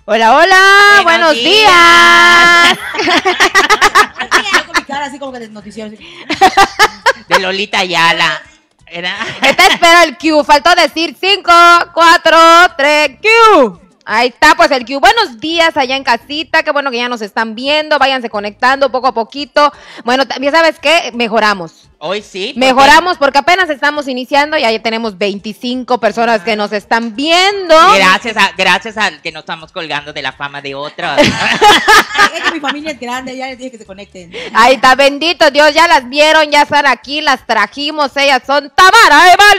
Hola, hola, buenos días. Con mi cara así como que de noticiero. De Lolita Ayala. Esta espera el Q. Faltó decir 5, 4, 3, Q. Ahí está, pues el Q. Buenos días allá en casita. Qué bueno que ya nos están viendo. Váyanse conectando poco a poquito. Bueno, también sabes qué, mejoramos. Hoy sí. Mejoramos porque apenas estamos iniciando y ahí tenemos 25 personas que nos están viendo. Gracias a que no estamos colgando de la fama de otros. Es que mi familia es grande, ya les dije que se conecten. Ahí está, bendito Dios, ya las vieron, ya están aquí, las trajimos, ellas son Tamara y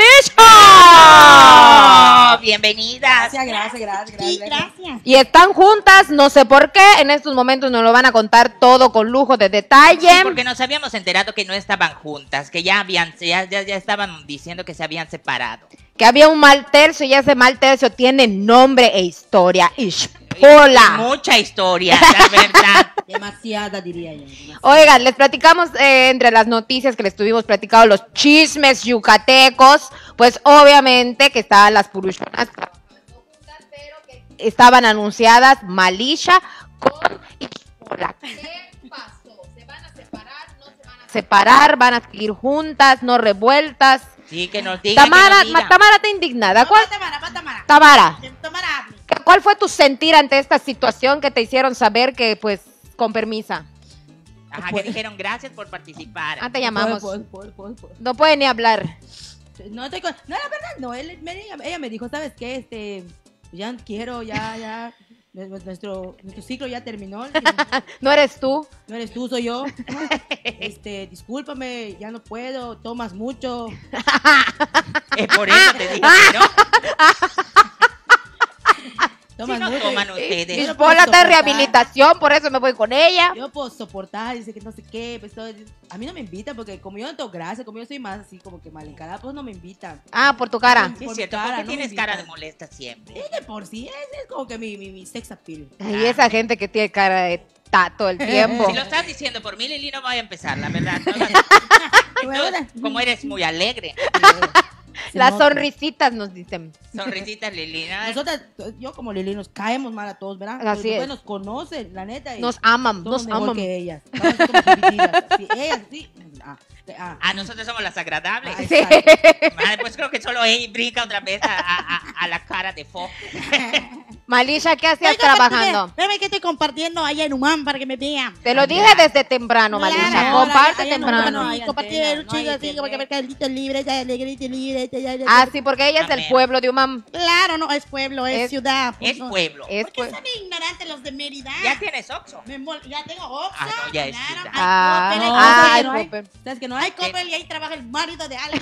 Malisha. Bienvenidas. Gracias. Sí, gracias. Y están juntas, no sé por qué, en estos momentos nos lo van a contar todo con lujo de detalle. Sí, porque nos habíamos enterado que no estaban juntas, que ya estaban diciendo que se habían separado. Que había un mal tercio y ese mal tercio tiene nombre e historia. Hola. Mucha historia, la verdad. Demasiada, diría yo. Oigan, les platicamos entre las noticias que les tuvimos platicado, los chismes yucatecos, pues obviamente que estaban las purushonas, pero que estaban anunciadas Malisha con Ishpola. ¿Qué pasó? ¿Se van a separar? ¿No se van a separar? ¿Van a seguir juntas? ¿No revueltas? Sí, que nos digan. Tamara está indignada. ¿Cuál? Tamara. ¿Cuál fue tu sentir ante esta situación que te hicieron saber que, pues, con permisa? Ajá, que dijeron gracias por participar. Ah, te llamamos. Pues. No puede ni hablar. No, la verdad, no. Ella me dijo, ¿sabes qué? Ya quiero, ya. Nuestro ciclo ya terminó. No eres tú. No eres tú, soy yo. Discúlpame, ya no puedo, tomas mucho. Por eso te dije, ¿no? Tomas Si no mucho. toman ustedes. Ishpola está en rehabilitación, por eso me voy con ella. Yo puedo soportar, dice que no sé qué, pues a mí no me invitan porque como yo no tengo gracia, como yo soy más así como que mal encarada, pues no me invitan. Ah, por tu cara. Sí, Por es cierto, cara, porque no tienes me cara invitan. de molesta siempre. Es de por sí, es como que mi sex appeal. Y esa gente que tiene cara de todo el tiempo. Si lo estás diciendo por mí, Lili, no voy a empezar, la verdad. Tú, como eres muy alegre. Las sonrisitas nos dicen. Sonrisitas, Lili, ¿no? Nosotras, yo como Lili, nos caemos mal a todos, ¿verdad? Así Porque, es. pues, nos conocen, la neta. Y Nos aman, somos nos mejor aman. que ellas. Vamos como divididas. Sí, ellas sí. Nosotros somos las agradables. Ahí Sí. está. Madre, pues creo que solo ella brinca otra vez a la cara de Fo. Malisha, ¿qué hacías trabajando? Espérame que estoy compartiendo allá en Humán para que me vean. Te lo dije desde temprano, Malisha. Claro, Comparte allá no, temprano. no, Y compartir antena, un no hay chico así, como que internet. mercadito libre, ya alegrito libre. Ah, sí, porque ella es del Amén. pueblo de Umam. Claro, no es pueblo, es Es- ciudad. Es No. pueblo. Es ¿Por qué pues. son ignorantes los de Mérida? Ya tienes Oxxo. Ya tengo Oxxo, Ah, no, ya es claro, ciudad. Ah, hay no, Coppel, ah, ¿sabes ay, que no hay? Coppel. ¿Sabes que no hay hay? Coppel y ahí trabaja el marido de alguien.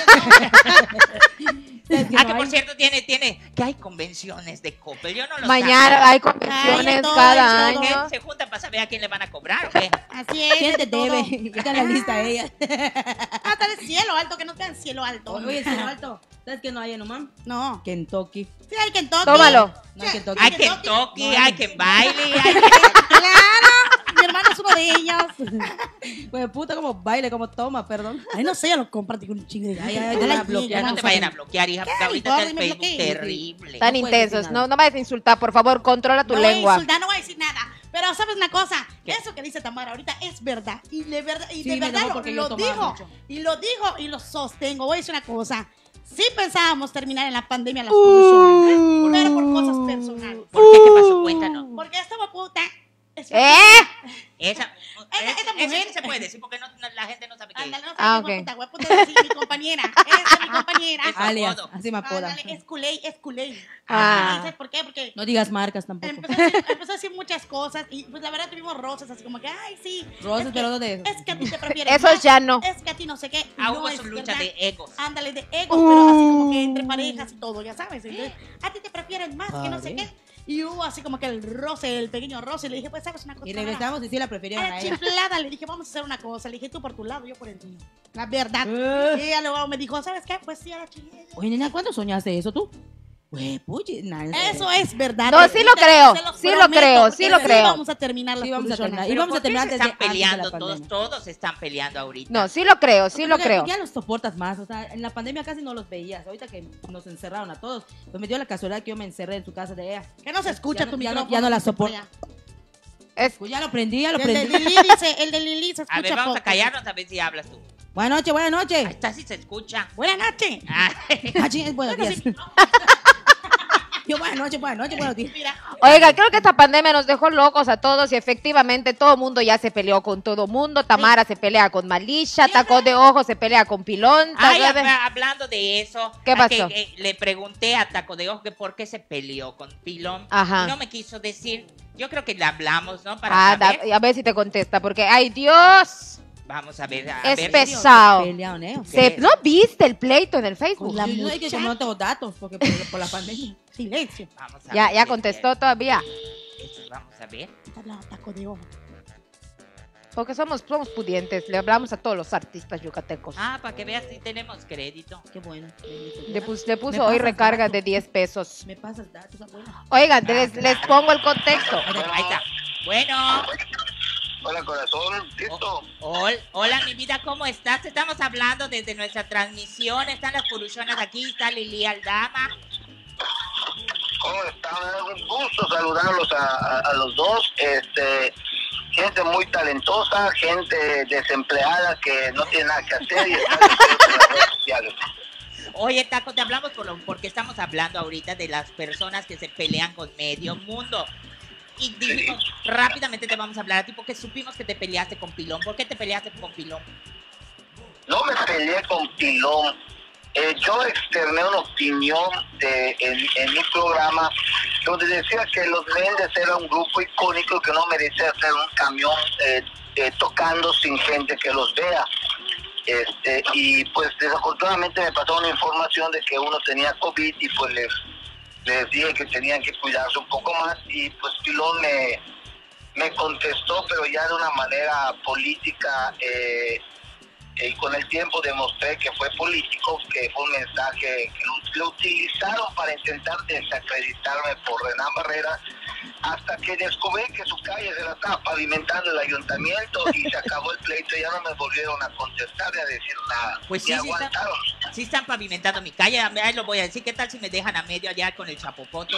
¿Sabes que Ah, no que por hay? cierto que hay convenciones de Coppel. Yo no lo Mañana hay Ay, convenciones todo, cada todo. año. Se juntan para saber a quién le van a cobrar, ¿o qué? Así es. ¿Quién te de todo. debe? Está en la lista ella. Hasta el cielo alto, que no quedan cielo alto. Oye, cielo alto. ¿Sabes que no hay en Oman? No. Kentucky. Sí, hay Kentucky. Tómalo. No hay Kentucky. Hay Kentucky. Kentucky, No, hay Ken Bailey, hay Claro. Mi hermano es uno de ellos. Pues puta, como baile, como toma, perdón. Ay, no sé, yo lo compartí con un chingo de Ay, ay, gente. te van a Ay, bloquear, no te vayan a bloquear, hija, porque ¿Qué? ahorita está el Importa, me Facebook bloqueen. terrible. Tan No puedes decir intensos. nada. No vayas a insultar, por favor, controla tu No voy a lengua. insultar, no voy a decir nada. Pero sabes una cosa, ¿Qué? eso que dice Tamara ahorita es verdad. Y de verdad, Sí, me enojó porque yo lo tomaba dijo. mucho. Y lo dijo y lo sostengo. Voy a decir una cosa. Sí pensábamos terminar en la pandemia las personas, pero por cosas personales. ¿Por qué? ¿Qué pasó? Cuéntanos. Porque esta puta es Esa Esa mujer- sí se puede decir porque la gente no sabe qué es. Ándale, no sé Ah, qué ok. puta, voy a poner así, mi compañera. Esa es mi compañera. Eso. Alias, apodo. así me apodan. Ándale, es culé, es culé. Ah. ¿Sabes por qué? Porque No digas marcas tampoco. empezó a decir muchas cosas y pues la verdad tuvimos roces así como que, ay, sí. Rosas, es pero que- ¿dónde es? Es que a ti te prefieren Esos más, ya no. Es que a ti no sé qué. Ah, no hubo es su lucha verdad. de egos. Ándale, de egos, pero así como que entre parejas y todo, ya sabes. Entonces, a ti te prefieren más que no sé Padre. qué. Y hubo así como que el roce, el pequeño roce. Le dije, pues, ¿sabes una cosa? Y Tamara? regresamos y sí la prefirieron A a la ella. chiflada le dije, vamos a hacer una cosa. Le dije, tú por tu lado, yo por el mío. La verdad. Eh. Y ella luego me dijo, ¿sabes qué? Pues sí, a la chingada. Oye, nena, ¿cuándo soñaste eso tú? Güey, puchi, Eso es verdad. No, sí lo creo, Se los sí lo prometo, creo, porque sí lo creo. Vamos a terminar las Sí, vamos a poluciones. terminar. Y Pero vamos a ¿por qué terminar se desde están antes de la peleando todos? pandemia. Todos se están peleando ahorita. No, sí lo creo, sí lo Porque creo. Ya los soportas más, o sea, en la pandemia casi no los veías. Ahorita que nos encerraron a todos, pues me dio la casualidad que yo me encerré en su casa de ella. Que no se escucha tu ya no micrófono. la dice por soporto. allá. Es, Pues ya lo prendí, ya lo El de prendí. Lili dice, el de Lili se escucha A ver, vamos a poco. callarnos a ver si hablas tú. Buenas noches, buenas Ahí noches. está, sí se escucha. Buenas noches. Ay, Ah, ching, buenos días. Yo, buenas noches, buenos días. Mira, Oiga, creo que esta pandemia nos dejó locos a todos y efectivamente todo el mundo ya se peleó con todo mundo. Tamara se pelea con Malisha, Taco de Ojo se pelea con Pilón. Ay, Taco de- hablando de eso, ¿Qué pasó? le pregunté a Taco de Ojo que por qué se peleó con Pilón. Ajá. No me quiso decir. Yo creo que le hablamos, ¿no? Para Ah, saber. a ver si te contesta, porque ¡ay Dios! Vamos a ver. A Es ver. pesado. Pelearon, ¿eh? ¿No viste el pleito en el Facebook? La Yo no que como no tengo datos, porque por la pandemia. silencio. Vamos a Ya, ver ya qué contestó todavía. quiere. Vamos a ver. Está hablando taco de ojo. Porque somos pudientes, le hablamos a todos los artistas yucatecos. Ah, para que veas si tenemos crédito. Qué bueno. Le puso Me hoy pasas recarga datos. de 10 pesos. Me pasas datos, abuela. Oigan, les pongo el contexto. Ahí está. Bueno. Hola corazón, listo. Hola, mi vida, ¿cómo estás? Estamos hablando desde nuestra transmisión. Están las poluciones aquí. Está Lili Aldama. ¿Cómo están? Un gusto saludarlos a los dos. Gente muy talentosa, gente desempleada que no tiene nada que hacer y está en las redes sociales. Oye, Taco, te hablamos porque estamos hablando ahorita de las personas que se pelean con medio mundo. Y dijimos, rápidamente te vamos a hablar a ti porque supimos que te peleaste con Pilón. ¿Por qué te peleaste con Pilón? No me peleé con Pilón. Yo externé una opinión en mi programa donde decía que los Méndez era un grupo icónico que no merecía ser un camión tocando sin gente que los vea. Y pues desafortunadamente me pasó una información de que uno tenía COVID y pues les dije que tenían que cuidarse un poco más y pues Pilón me contestó, pero ya de una manera política, y con el tiempo demostré que fue político, que fue un mensaje que lo utilizaron para intentar desacreditarme por Renan Barrera, hasta que descubrí que su calle se la estaba pavimentando el ayuntamiento y se acabó el pleito y ya no me volvieron a contestar ni a decir nada. Pues y sí, aguantaron. Sí están pavimentando mi calle. Ahí lo voy a decir. ¿Qué tal si me dejan a medio allá con el chapopoto?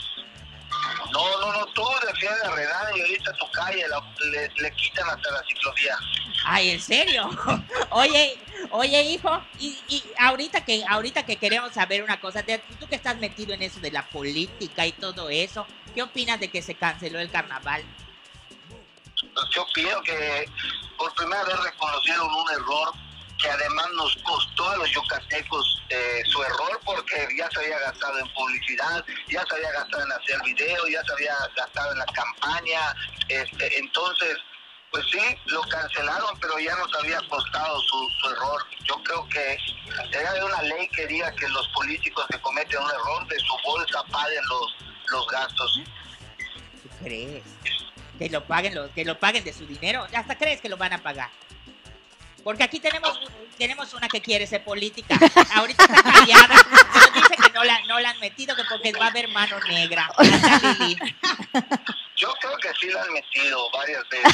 No, tú defiendes a Renan y ahorita tu calle le quitan hasta la ciclovía. Ay, ¿en serio? Oye, hijo, y ahorita que queremos saber una cosa, tú que estás metido en eso de la política y todo eso, ¿qué opinas de que se canceló el carnaval? Yo opino que por primera vez reconocieron un error que además nos costó a los yucatecos su error, porque ya se había gastado en publicidad, ya se había gastado en hacer video, ya se había gastado en la campaña, entonces pues sí, lo cancelaron, pero ya nos había costado su error. Yo creo que debe haber una ley que diga que los políticos que cometen un error de su bolsa paguen los gastos. ¿Tú crees? Que lo paguen de su dinero. ¿Hasta crees que lo van a pagar? Porque aquí tenemos una que quiere ser política. Ahorita está callada, pero dice que no la han metido, que porque va a haber mano negra. Anda, Lili. Yo creo que sí la han metido varias veces.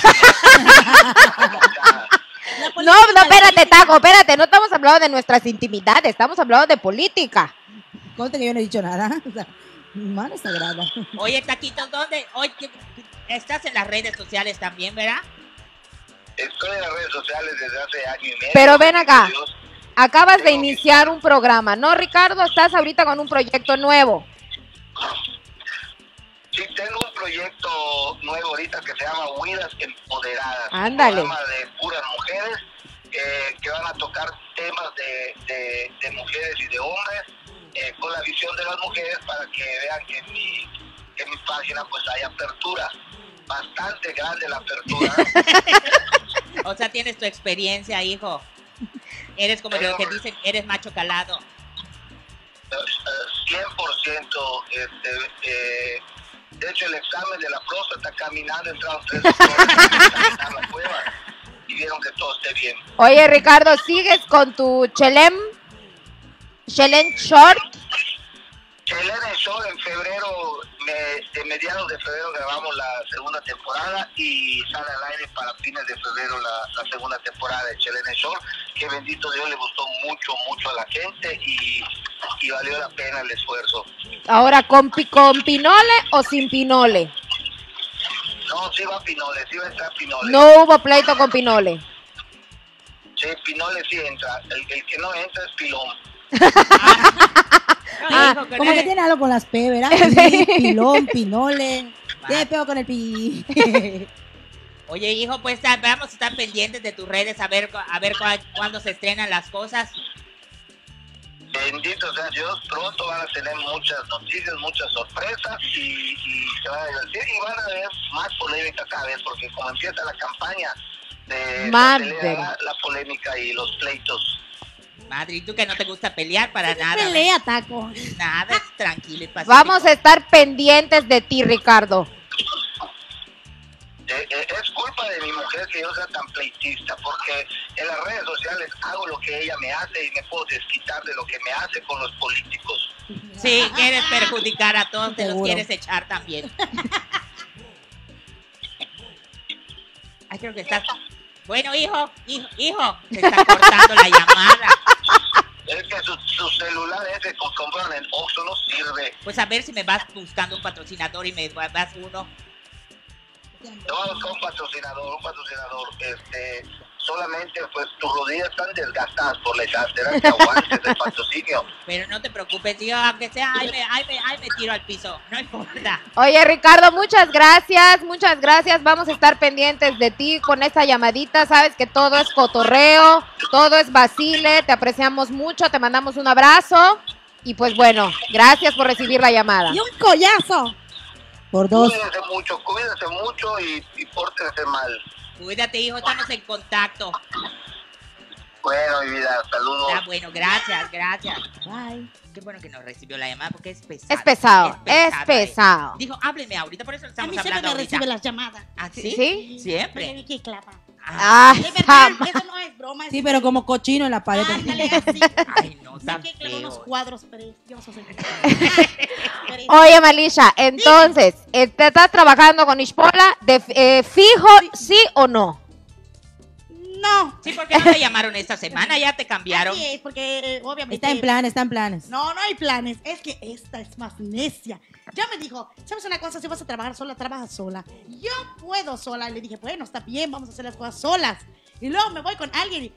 No, espérate, Taco, espérate, no estamos hablando de nuestras intimidades, estamos hablando de política. Conte que yo no he dicho nada. O sea, mi mano sagrada. Oye, Taquito, ¿dónde? Oye, estás en las redes sociales también, ¿verdad? Estoy en las redes sociales desde hace año y medio. Pero ven acá, acabas de iniciar un programa, ¿no, Ricardo? Estás ahorita con un proyecto nuevo. Sí, tengo un proyecto nuevo ahorita que se llama Huidas Empoderadas. Ándale. Un programa de puras mujeres que van a tocar temas de mujeres y de hombres con la visión de las mujeres para que vean que en mi página pues hay apertura. Bastante grande la apertura. O sea, tienes tu experiencia, hijo. Eres como lo que dicen, eres macho calado. 100%. De hecho, el examen de la próstata caminando entraron 3 doctores a la prueba y vieron que todo esté bien. Oye, Ricardo, ¿sigues con tu Chelem Short? Chelene Show en febrero, de mediados de febrero grabamos la segunda temporada y sale al aire para fines de febrero la segunda temporada de Chelene Show, que bendito Dios le gustó mucho a la gente y valió la pena el esfuerzo. Ahora, ¿con Pinole o sin Pinole? No, sí va Pinole, sí va a entrar Pinole. No hubo pleito con Pinole. Sí, Pinole sí entra, el que no entra es Pilón. Como que tiene algo con las P, ¿verdad? Sí, Pilón, Pinole. Tiene pego con el pi. Oye, hijo, pues vamos a estar pendientes de tus redes a ver cuándo se estrenan las cosas. Bendito sea Dios, pronto van a tener muchas noticias, muchas sorpresas y se van a divertir y van a haber más polémica cada vez, porque como empieza la campaña de la polémica y los pleitos. Madre, ¿y tú que no te gusta pelear para nada? Pelea, Taco. Nada, tranquilo y pacífico. Vamos a estar pendientes de ti, Ricardo. Es culpa de mi mujer que yo sea tan pleitista, porque en las redes sociales hago lo que ella me hace y me puedo desquitar de lo que me hace con los políticos. Sí, quieres perjudicar a todos, te los Seguro. quieres echar también. Ay, creo que estás... Bueno, hijo, se está cortando la llamada. Es que su celular ese que compraron en Oxxo no sirve. Pues a ver si me vas buscando un patrocinador y me das uno. Te voy a buscar un patrocinador. Solamente pues tus rodillas están desgastadas por la edad, será que aguantes el patrocinio. Pero no te preocupes, tío, aunque sea, ahí me tiro al piso, no importa. Oye, Ricardo, muchas gracias. Vamos a estar pendientes de ti con esta llamadita. Sabes que todo es cotorreo, todo es vacile. Te apreciamos mucho, te mandamos un abrazo. Y pues bueno, gracias por recibir la llamada. Y un collazo. Por dos. Cuídense mucho y pórtense mal. Cuídate, hijo, estamos en contacto. Bueno, mi vida, saludos. Está bueno, gracias. Bye. Qué bueno que nos recibió la llamada porque es pesado. Es pesado. Dijo, hábleme ahorita, por eso A estamos mí siempre hablando me ahorita. recibe las llamadas. ¿Ah, sí? ¿Sí? Siempre. Vicky clapa. Ah, De verdad, eso no es broma. Sí, pero como cochino en la pared. Ándale, así. Ay, no, tan Vicky clava unos feo. cuadros preciosos. Oye, Malisha, entonces, ¿te estás trabajando con Ishpola de fijo, sí o no? No. Sí, ¿por qué no te llamaron esta semana? Ya te cambiaron. Así es, porque obviamente... Está en planes. No hay planes. Es que esta es más necia. Ya me dijo, ¿sabes una cosa? Si vas a trabajar sola, trabaja sola. Yo puedo sola. Y le dije, bueno, está bien, vamos a hacer las cosas solas. Y luego me voy con alguien y...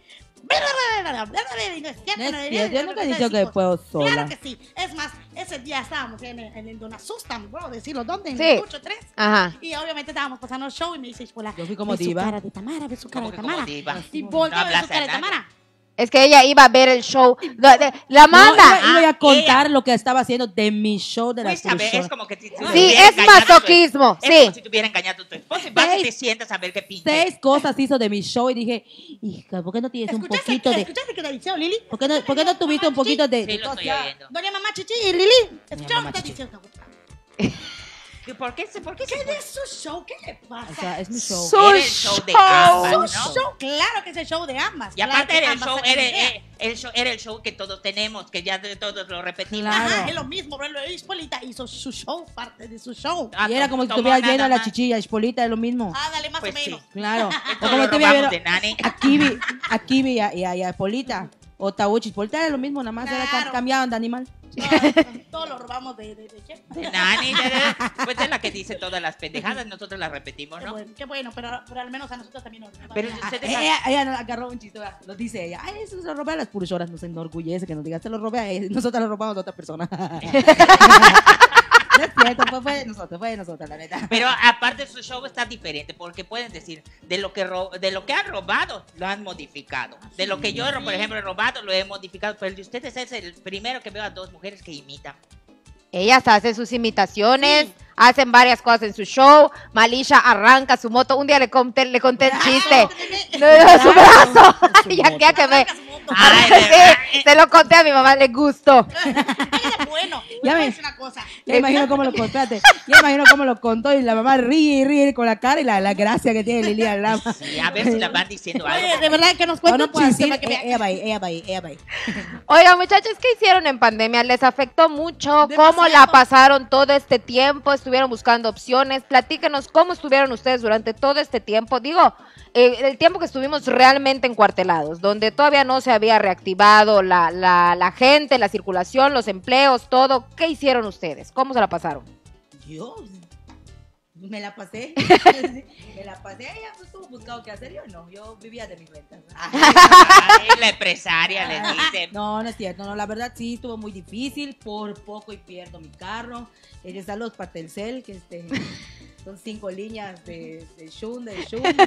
Yo nunca he dicho que puedo sola. Claro que sí. Es más, ese día estábamos en el Donasustan, puedo decirlo, ¿dónde? En Sí. el 8-3. Ajá. Y obviamente estábamos pasando el show y me dice, Ishpola, Yo fui como ve diva. su cara de Tamara, ve su cara Como de que como Tamara. diva. Y No volvió a ver hablas su cara de a nadie. Tamara. Es que ella iba a ver el show. La No, manda. iba a contar lo que estaba haciendo de mi show de la Pues, a ver, es Pulsora. como que si te Sí, hubiera es engañado masoquismo, Es sí. como si te hubiera engañado tu esposo y vas y te sientas a ver qué pinche. 6 cosas hizo de mi show y dije, hija, ¿por qué no tienes un poquito de... ¿Escuchaste que te dice Lili? ¿Por qué no tuviste un poquito de... Sí, lo estoy oyendo. Doña Mamá Chichi y Lili. ¿Escucharon Mamá qué Chichi. dice? ¿Por qué se ¿Qué fue? es su show? ¿Qué le O pasa? sea, es mi show. Su Era el show de show. ambas, Su ¿no? show, claro que es el show de ambas. Y aparte claro era que el show, ambas era, hacen idea. era el show que todos tenemos, que ya todos lo repetimos. Claro. Ajá, es lo mismo, pero Ispolita hizo su show, parte de su show. Ah, Y era como si tomó estuvieras nada viendo a la más. chichilla, Ispolita, es lo mismo. Ah, dale, más Pues o sí. menos. Claro. O Esto como lo estuviera robamos viendo de Nani. a Kibi y a Polita. O Tauchi, Polita era lo mismo, nada más era Claro. cambiaban de animal. Todo lo robamos de ¿quién? De Nani, pues es la que dice todas las pendejadas, nosotros las repetimos, ¿no? Qué bueno, pero al menos a nosotros también nos Pero Ah, ustedes ella nos agarró un chiste, lo dice ella. Ay, eso se lo robé a las pulsoras, nos enorgullece que nos digas, se lo robé a ella, nosotros lo robamos a otra persona. No es cierto, fue de nosotros, la neta. Pero aparte su show está diferente porque pueden decir de lo que han robado lo han modificado. De lo que yo, por ejemplo, he robado lo he modificado. Pero el de ustedes es el primero que veo a dos mujeres que imitan. Ellas hacen sus imitaciones, hacen varias cosas en su show. Malisha arranca su moto. Un día le conté el chiste. No, su brazo. Su ya moto. que me... tanto. Ay, ¿verdad? Sí, se lo conté a mi mamá, le gustó. Era bueno. Ya Ya ves. me dice una cosa. Ya imagino cómo lo contaste. Ya imagino cómo lo contó y la mamá ríe y ríe con la cara y la gracia que tiene Lilian Lama. Sí, a ver si la van diciendo algo. Oye, de verdad que nos O cuenta no un puedo chiste decir, para que vean. ella va ahí, ella va ahí, ella va ahí. Oigan, muchachos, ¿qué hicieron en pandemia? ¿Les afectó mucho? ¿Cómo Demasiado. la pasaron todo este tiempo? ¿Estuvieron buscando opciones? Platíquenos cómo estuvieron ustedes durante todo este tiempo. Digo, el tiempo que estuvimos realmente encuartelados, donde todavía no se había reactivado la gente, la circulación, los empleos, todo. ¿Qué hicieron ustedes? ¿Cómo se la pasaron? Yo me la pasé. Me la pasé. Ella pues, estuvo buscando qué hacer. Yo no. Yo vivía de mis rentas. Ay, la empresaria le dice. No, no es cierto. No, la verdad sí estuvo muy difícil. Por poco y pierdo mi carro. Están los para Telcel, que son 5 líneas de Shum, de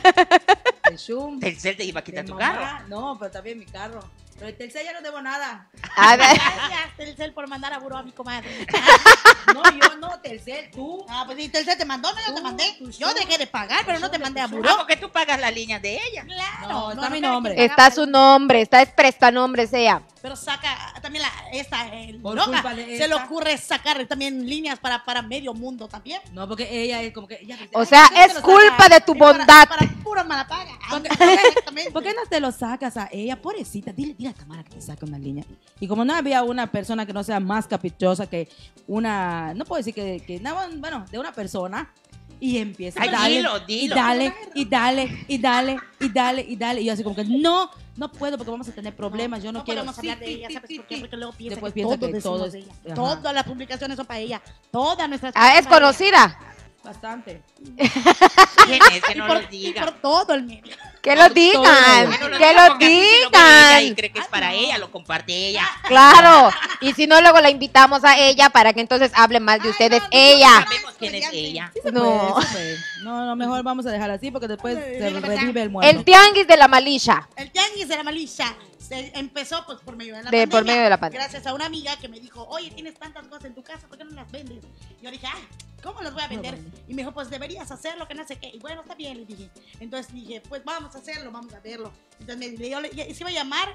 Shum. Telcel te iba a quitar de tu mamá. carro. No, pero también mi carro. Pero el Telcel ya no debo nada. A ver, Gracias, Telcel, por mandar a buró a mi comadre. No, yo no, Telcel, tú. Ah, pues sí, Telcel te mandó, no, yo te mandé. Yo dejé de pagar, pero no te mandé a Ah, buró. porque tú pagas la línea de ella. Claro. No, está mi cada nombre. quien está paga, su nombre, está es prestanombre sea. Pero saca también Por loca, culpa de se le esta. ocurre sacar también líneas para medio mundo también. No, porque ella es como que... ella dice, O "Ay, sea, ¿por qué no es te lo culpa sacas? de tu bondad. Para pura mala paga. ¿Por qué- Exactamente. ¿Por qué no te lo sacas a ella? Pobrecita, dile a Tamara que te saque una línea. Y como no había una persona que no sea más caprichosa que una, no puedo decir que no, bueno, de una persona, y empieza Ay, a darle, dilo, dilo. y dale, y dale, y dale, y dale, y dale. Y yo así como que no puedo porque vamos a tener problemas, yo no quiero. podemos hablar de Sí, ella, sí, ¿sabes sí, por qué? sí. Porque luego piensa Después que piensa todo que decimos todo es- de ella. ajá. Todas las publicaciones son para ella. Todas nuestras Ah, es cosas para ella. conocida. Bastante. ¿Quién es? Que Y no por, lo y diga. por todo el medio. Que lo digan, Que no lo que diga, lo porque así si lo ve ella y digan. cree que es para ella, lo comparte ella. Claro, y si no, luego la invitamos a ella para que entonces hable mal de Ay, ustedes no, ella. Sabemos quién es ella. No. Sí se puede. No, mejor vamos a dejar así porque después Ay, se la verdad. revive el muerto. El tianguis de la Malisha. El tianguis de la Malisha se empezó pues por medio de la Por pandemia. medio de la pandemia. Gracias a una amiga que me dijo, oye, tienes tantas cosas en tu casa, ¿por qué no las vendes? Y yo dije, ay, ¿cómo las voy a vender? Y me dijo, pues deberías hacerlo, que no sé qué. Y bueno, está bien, le dije. Entonces dije, pues vamos a hacerlo, vamos a verlo. Entonces me dijo, se iba a llamar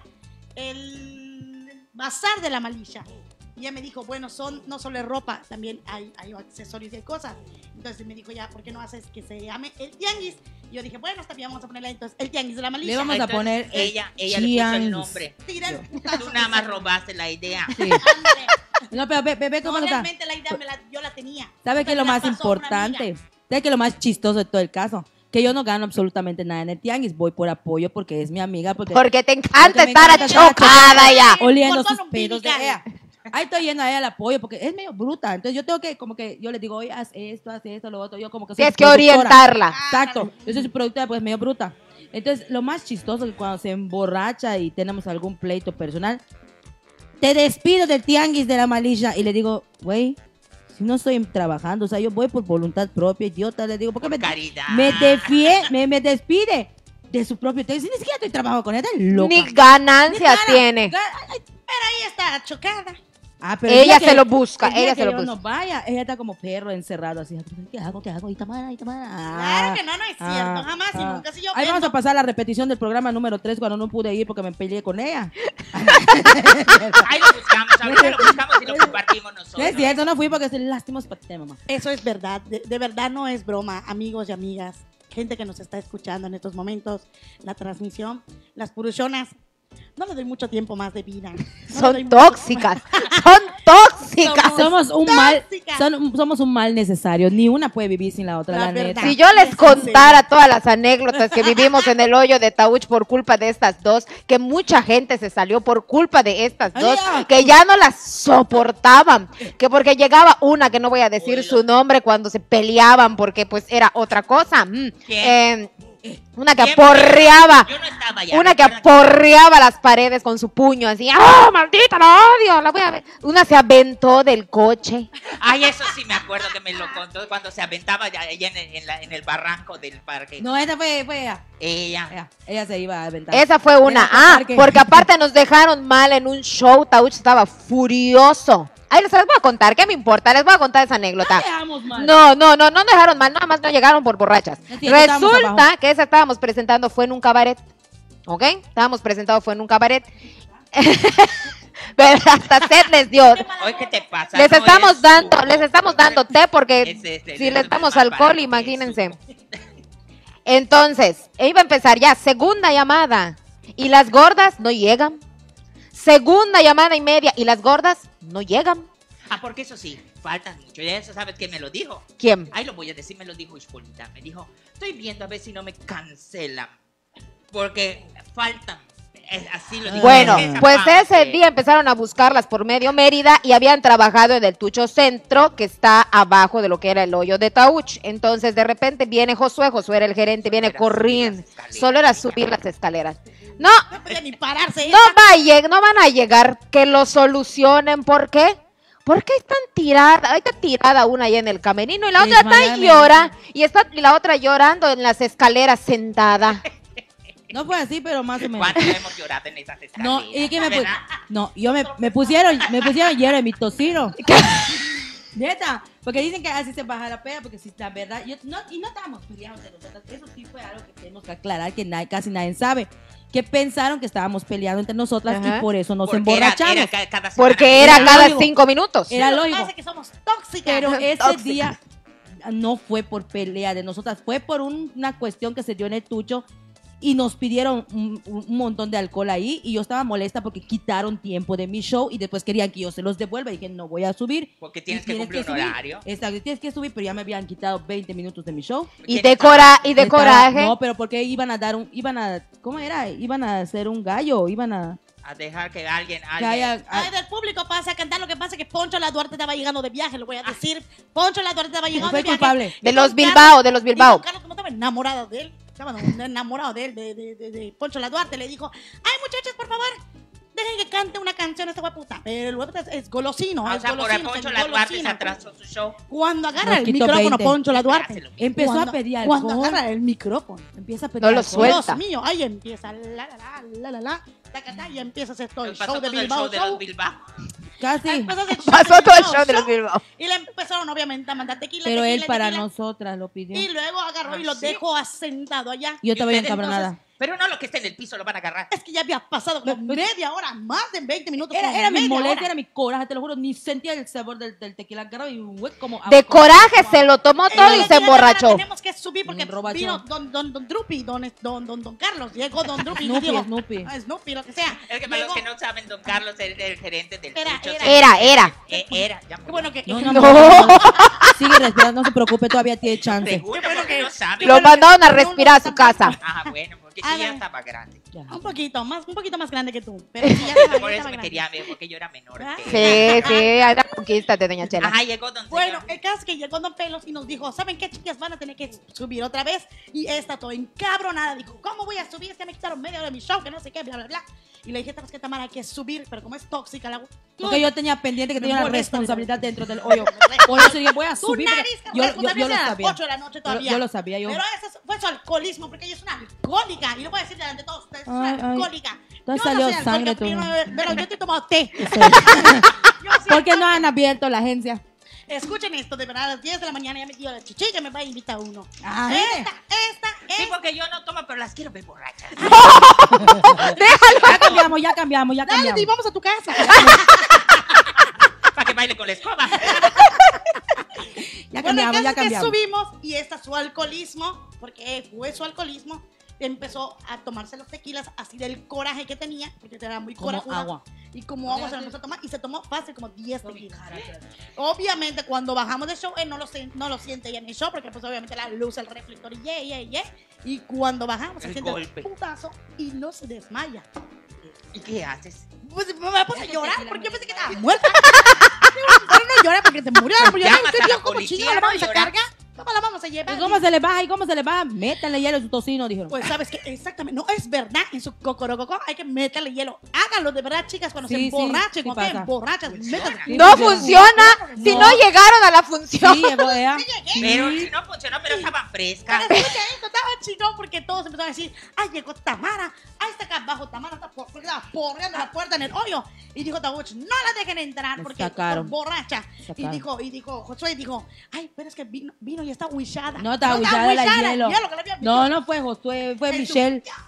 el Bazar de la Malisha. Y ella me dijo, bueno, no solo es ropa, también hay accesorios y hay cosas. Entonces me dijo, ya, ¿por qué no haces que se llame el tianguis? Y yo dije, bueno, está bien, vamos a ponerle entonces el tianguis de la Malisha. Le vamos a Entonces, poner ella le puso el Tianguis. nombre. Tira el Tú putazo. nada más robaste la idea. Sí. Ándale. No, pero ve No, cómo está. realmente la idea yo la tenía. ¿Sabe qué es lo Me la más pasó una importante? amiga. ¿Sabe qué es lo más chistoso de todo el caso? Que yo no gano absolutamente nada en el tianguis. Voy por apoyo porque es mi amiga. Porque Porque te encanta Porque me estar encanta estar achocada ya. oliendo Cordón sus pedos de umbilical. ella. Ahí estoy yendo a ella al apoyo porque es medio bruta. Entonces yo tengo que, como que yo le digo, oye, haz esto, lo otro. Yo como que soy Tienes que productora. orientarla. Exacto. Yo soy su productora, pues medio bruta. Entonces, lo más chistoso es que cuando se emborracha y tenemos algún pleito personal, te despido del tianguis de la Malisha y le digo, güey, si no estoy trabajando, o sea, yo voy por voluntad propia, idiota, le digo, ¿por qué me, Caridad. me despide de su propio tianguis? Ni siquiera estoy trabajando con ella, loca. Ni ganancias Ni nada. tiene. Pero ahí está chocada. Ah, pero el Ella día se lo busca, el día ella que se lo yo busca. no vaya, ella está como perro encerrado así. ¿Qué hago? ¿Y Tamara? Claro que no es cierto. Jamás y nunca. Si yo Ahí vamos vendo- a pasar la repetición del programa número 3 cuando no pude ir porque me peleé con ella. Ahí lo buscamos, ahorita lo buscamos y lo compartimos No nosotros. es cierto, no fui porque se lástimos para ti, mamá. Eso es verdad. De verdad no es broma, amigos y amigas. Gente que nos está escuchando en estos momentos. La transmisión. Las purushonas. No le doy mucho tiempo más de vida. No le doy Son mucho- tóxicas. Son tóxicas. Somos un mal, tóxicas. somos un mal necesario. Ni una puede vivir sin la otra, La la verdad. neta. Si yo les contara todas las anécdotas que vivimos en el hoyo de Tauch por culpa de estas dos, que mucha gente se salió por culpa de estas Ay, dos, ya. que ya no las soportaban, que porque llegaba una que no voy a decir su nombre cuando se peleaban porque pues era otra cosa. ¿Quién? Una que ¿Quién? aporreaba. Yo no estaba allá. Una que recuerda aporreaba las paredes con su puño, así, ¡ah, maldita, la odio! La voy a ver. Una se aventó del coche. Ay, eso sí me acuerdo que me lo contó cuando se aventaba allá en el barranco del parque. No, esa fue ella. Ella. Ella se iba a aventar. Esa fue una. Era Ah, porque- porque aparte nos dejaron mal en un show. Tauch estaba furioso. Ay, se las voy a contar, ¿qué me importa? Les voy a contar esa anécdota. Dejamos mal. No dejaron mal, nada más no llegaron por borrachas. Sí, estábamos Resulta abajo. que esa estábamos presentando fue en un cabaret. ¿ok? Estábamos presentados, fue en un cabaret. Pero hasta sed les dio. Oye, ¿qué te pasa? Les No estamos eres dando, tú. les estamos dando té porque Ese si les damos más alcohol, barato que imagínense. eso. Entonces, iba a empezar ya, segunda llamada. Y las gordas no llegan. Segunda llamada y media. Y las gordas no llegan. Ah, porque eso sí, faltan mucho. Y eso sabes quién me lo dijo. ¿Quién? Ahí lo voy a decir, me lo dijo Ispolita. Me dijo, estoy viendo a ver si no me cancelan. Porque faltan. Así lo dijo. Bueno, Esa pues fama ese que- día empezaron a buscarlas por medio Mérida y habían trabajado en el Tucho Centro, que está abajo de lo que era el hoyo de Tauch. Entonces, de repente viene Josué era el gerente, viene Era corriendo. subir las escaleras. Solo era subir las escaleras. No, No podía ni pararse. no van a llegar, que lo solucionen. ¿Por qué? Porque están tiradas, ahí está tirada una allá en el camerino y la otra está y Desmayada, llora, y la otra llorando en las escaleras sentada. No fue así, pero más o menos. ¿Cuánto hemos llorado en esas escaleras? No, y que me ¿verdad? no, yo me pusieron hielo en mi tocino. Neta, porque dicen que así se baja la pega, porque si la verdad, y no estábamos peleando entre nosotras, eso sí fue algo que tenemos que aclarar, que casi nadie sabe, que pensaron que estábamos peleando entre nosotras Ajá. y por eso nos Porque era emborrachamos. cada semana. Porque era Era cada lógico. 5 minutos. Era Lo que lógico. pasa es que somos tóxicas. Pero ese Tóxica. día no fue por pelea de nosotras, fue por una cuestión que se dio en el Tucho y nos pidieron un montón de alcohol ahí y yo estaba molesta porque quitaron tiempo de mi show y después querían que yo se los devuelva y dije no voy a subir. Porque tienes Y que cumplir un subir. horario. Exacto, tienes que subir, pero ya me habían quitado 20 minutos de mi show. Y ¿Quién de, estaba? y de Estaba- coraje. No, pero porque ¿cómo era? Iban a hacer un gallo, iban a... A dejar que alguien que haya- Ay, del público pasa a cantar. Lo que pasa es que Poncho La Duarte estaba llegando de viaje, lo voy a decir. Poncho La Duarte estaba llegando fue de viaje. culpable. De Y los don Bilbao, Carlos- de los y Bilbao. don Carlos, como estaba enamorado de él, de Poncho La Duarte, le dijo, ay, muchachos, por favor, dejen que cante una canción esta guaputa. Pero el huevo es golosino, O es sea, por golosino, Poncho es La Duarte se golosino. atrasó su show. Cuando agarra Nos el quitó micrófono 20. Poncho La Hace Duarte, lo mismo. Empezó cuando- a pedir Cuando alcohol. agarra el micrófono, Empieza a pedir No lo alcohol. suelta. Dios mío, ahí empieza la, tacata, y empieza a hacer todo el Pasó show de todo el Bilbao show de los Bilbao. Casi. Empezó a hacer Pasó todo el Bilbao show de los Bilbao. Y le empezaron obviamente a mandar tequila. Pero tequila, él para tequila, nosotras lo pidió. Y luego agarró y lo ¿sí? dejó asentado allá. Yo estaba Y bien ustedes, encabronada. Pero no lo que esté en el piso lo van a agarrar. Es que ya había pasado como media hora, más de 20 minutos. como Era mi media molestia, hora. era mi coraje, te lo juro, ni sentía el sabor del tequila agarrado y como... De coraje se lo tomó todo y le se dije, emborrachó. Tenemos que subir porque Un robacho. vino don Drupi, don Carlos. Llegó don Drupi y Snoopy, dijo, Snoopy. ah, Snoopy, lo que sea. Es que para los Llegó- que no saben, don Carlos es el gerente del Era, Tucho. era. Era. Era, ya Qué bueno que... No, No. Sigue respirando, no se preocupe, todavía tiene chance. Seguro, Qué bueno porque que- no saben. Lo mandaron a respirar a su casa. Ajá, bueno, porque Ah, sí ya bueno. estaba grande. Ya. Un poquito más grande que tú. Pero sí, ya estaba, Por ya eso estaba me grande. quería ver, porque yo era menor. Ah. que él. Sí, era conquista de Doña Chela. Ajá, llegó don Bueno, señor. el caso es que llegó Don Pelos y nos dijo, ¿saben qué, chicas? Van a tener que subir otra vez. Y esta todo encabronada dijo, ¿cómo voy a subir? Es que me quitaron media hora de mi show, que no sé qué, bla, bla, bla. Y le dije, ¿sabes qué, Tamara? Hay que subir, pero como es tóxica la... Porque yo tenía pendiente que Me tenía una molesta, responsabilidad me dentro del hoyo. Por eso dije, voy a Tu subir. porque nariz, que yo responsabilidad lo a las sabía. 8 de la noche todavía. Yo lo sabía, yo. Pero eso fue su alcoholismo, porque ella es una alcohólica. Y lo voy a decir delante de todos ustedes, es una Ay, ay. alcohólica. Te Yo no salió soy alcohólica sangre, porque tú. Pero yo te he tomado té. Sí. Yo soy ¿Por qué no alcohólica. han abierto la agencia? Escuchen esto, de verdad, a las 10 de la mañana ya me dio la chichilla, me va a invitar uno. Ah, Sí, porque yo no tomo, pero las quiero ver borrachas. Ya cambiamos, ya cambiamos, ya Dale, cambiamos. Di, vamos a tu casa. Para que baile con la escoba. Ya Bueno, el cambiamos, caso ya es que cambiamos. subimos y esta su alcoholismo, porque fue su alcoholismo, empezó a tomarse los tequilas así del coraje que tenía, porque era muy Como corajuda. agua. Y como agua se lo empezó a tomar y se tomó fácil como 10 tequilas. Obviamente cuando bajamos del show, él no lo siente ya en el show, porque pues obviamente la luz, el reflector y y cuando bajamos se El siente golpe. el putazo y no se desmaya. ¿Y qué haces? Pues me puse a llorar porque yo pensé que estaba muerta. Pero no lloré porque se murió. Pero yo Llamas ¿qué a la Dios, cómo policía, chingado la no vamos a lloras. cargar? ¿Cómo la vamos a llevar? ¿Y cómo se le baja? ¿Y cómo se le baja? Métanle hielo a su tocino, dijeron. Pues sabes que exactamente, no es verdad, en su cocorococó hay que meterle hielo. Háganlo de verdad, chicas, cuando se Sí, sí, emborrachen, sí cuando pasa. estén borrachas, Funciona. métanle. Sí, No funciona. funciona si no llegaron a la función. Sí, llegó ella. Pero si no funcionó, pero estaban frescas. Pero escucha esto, estaba chingón porque todos empezaron a decir, ay, llegó Tamara, ahí está acá abajo, Tamara está porreando la puerta en el hoyo. Y dijo Tabuch, no la dejen entrar Me porque sacaron. está borracha. Sacaron. Y dijo, Josué dijo, ay, pero es que vino y está huishada. No, estaba huillada la hielo. que le había No, no fue Josué, fue En su- Michelle.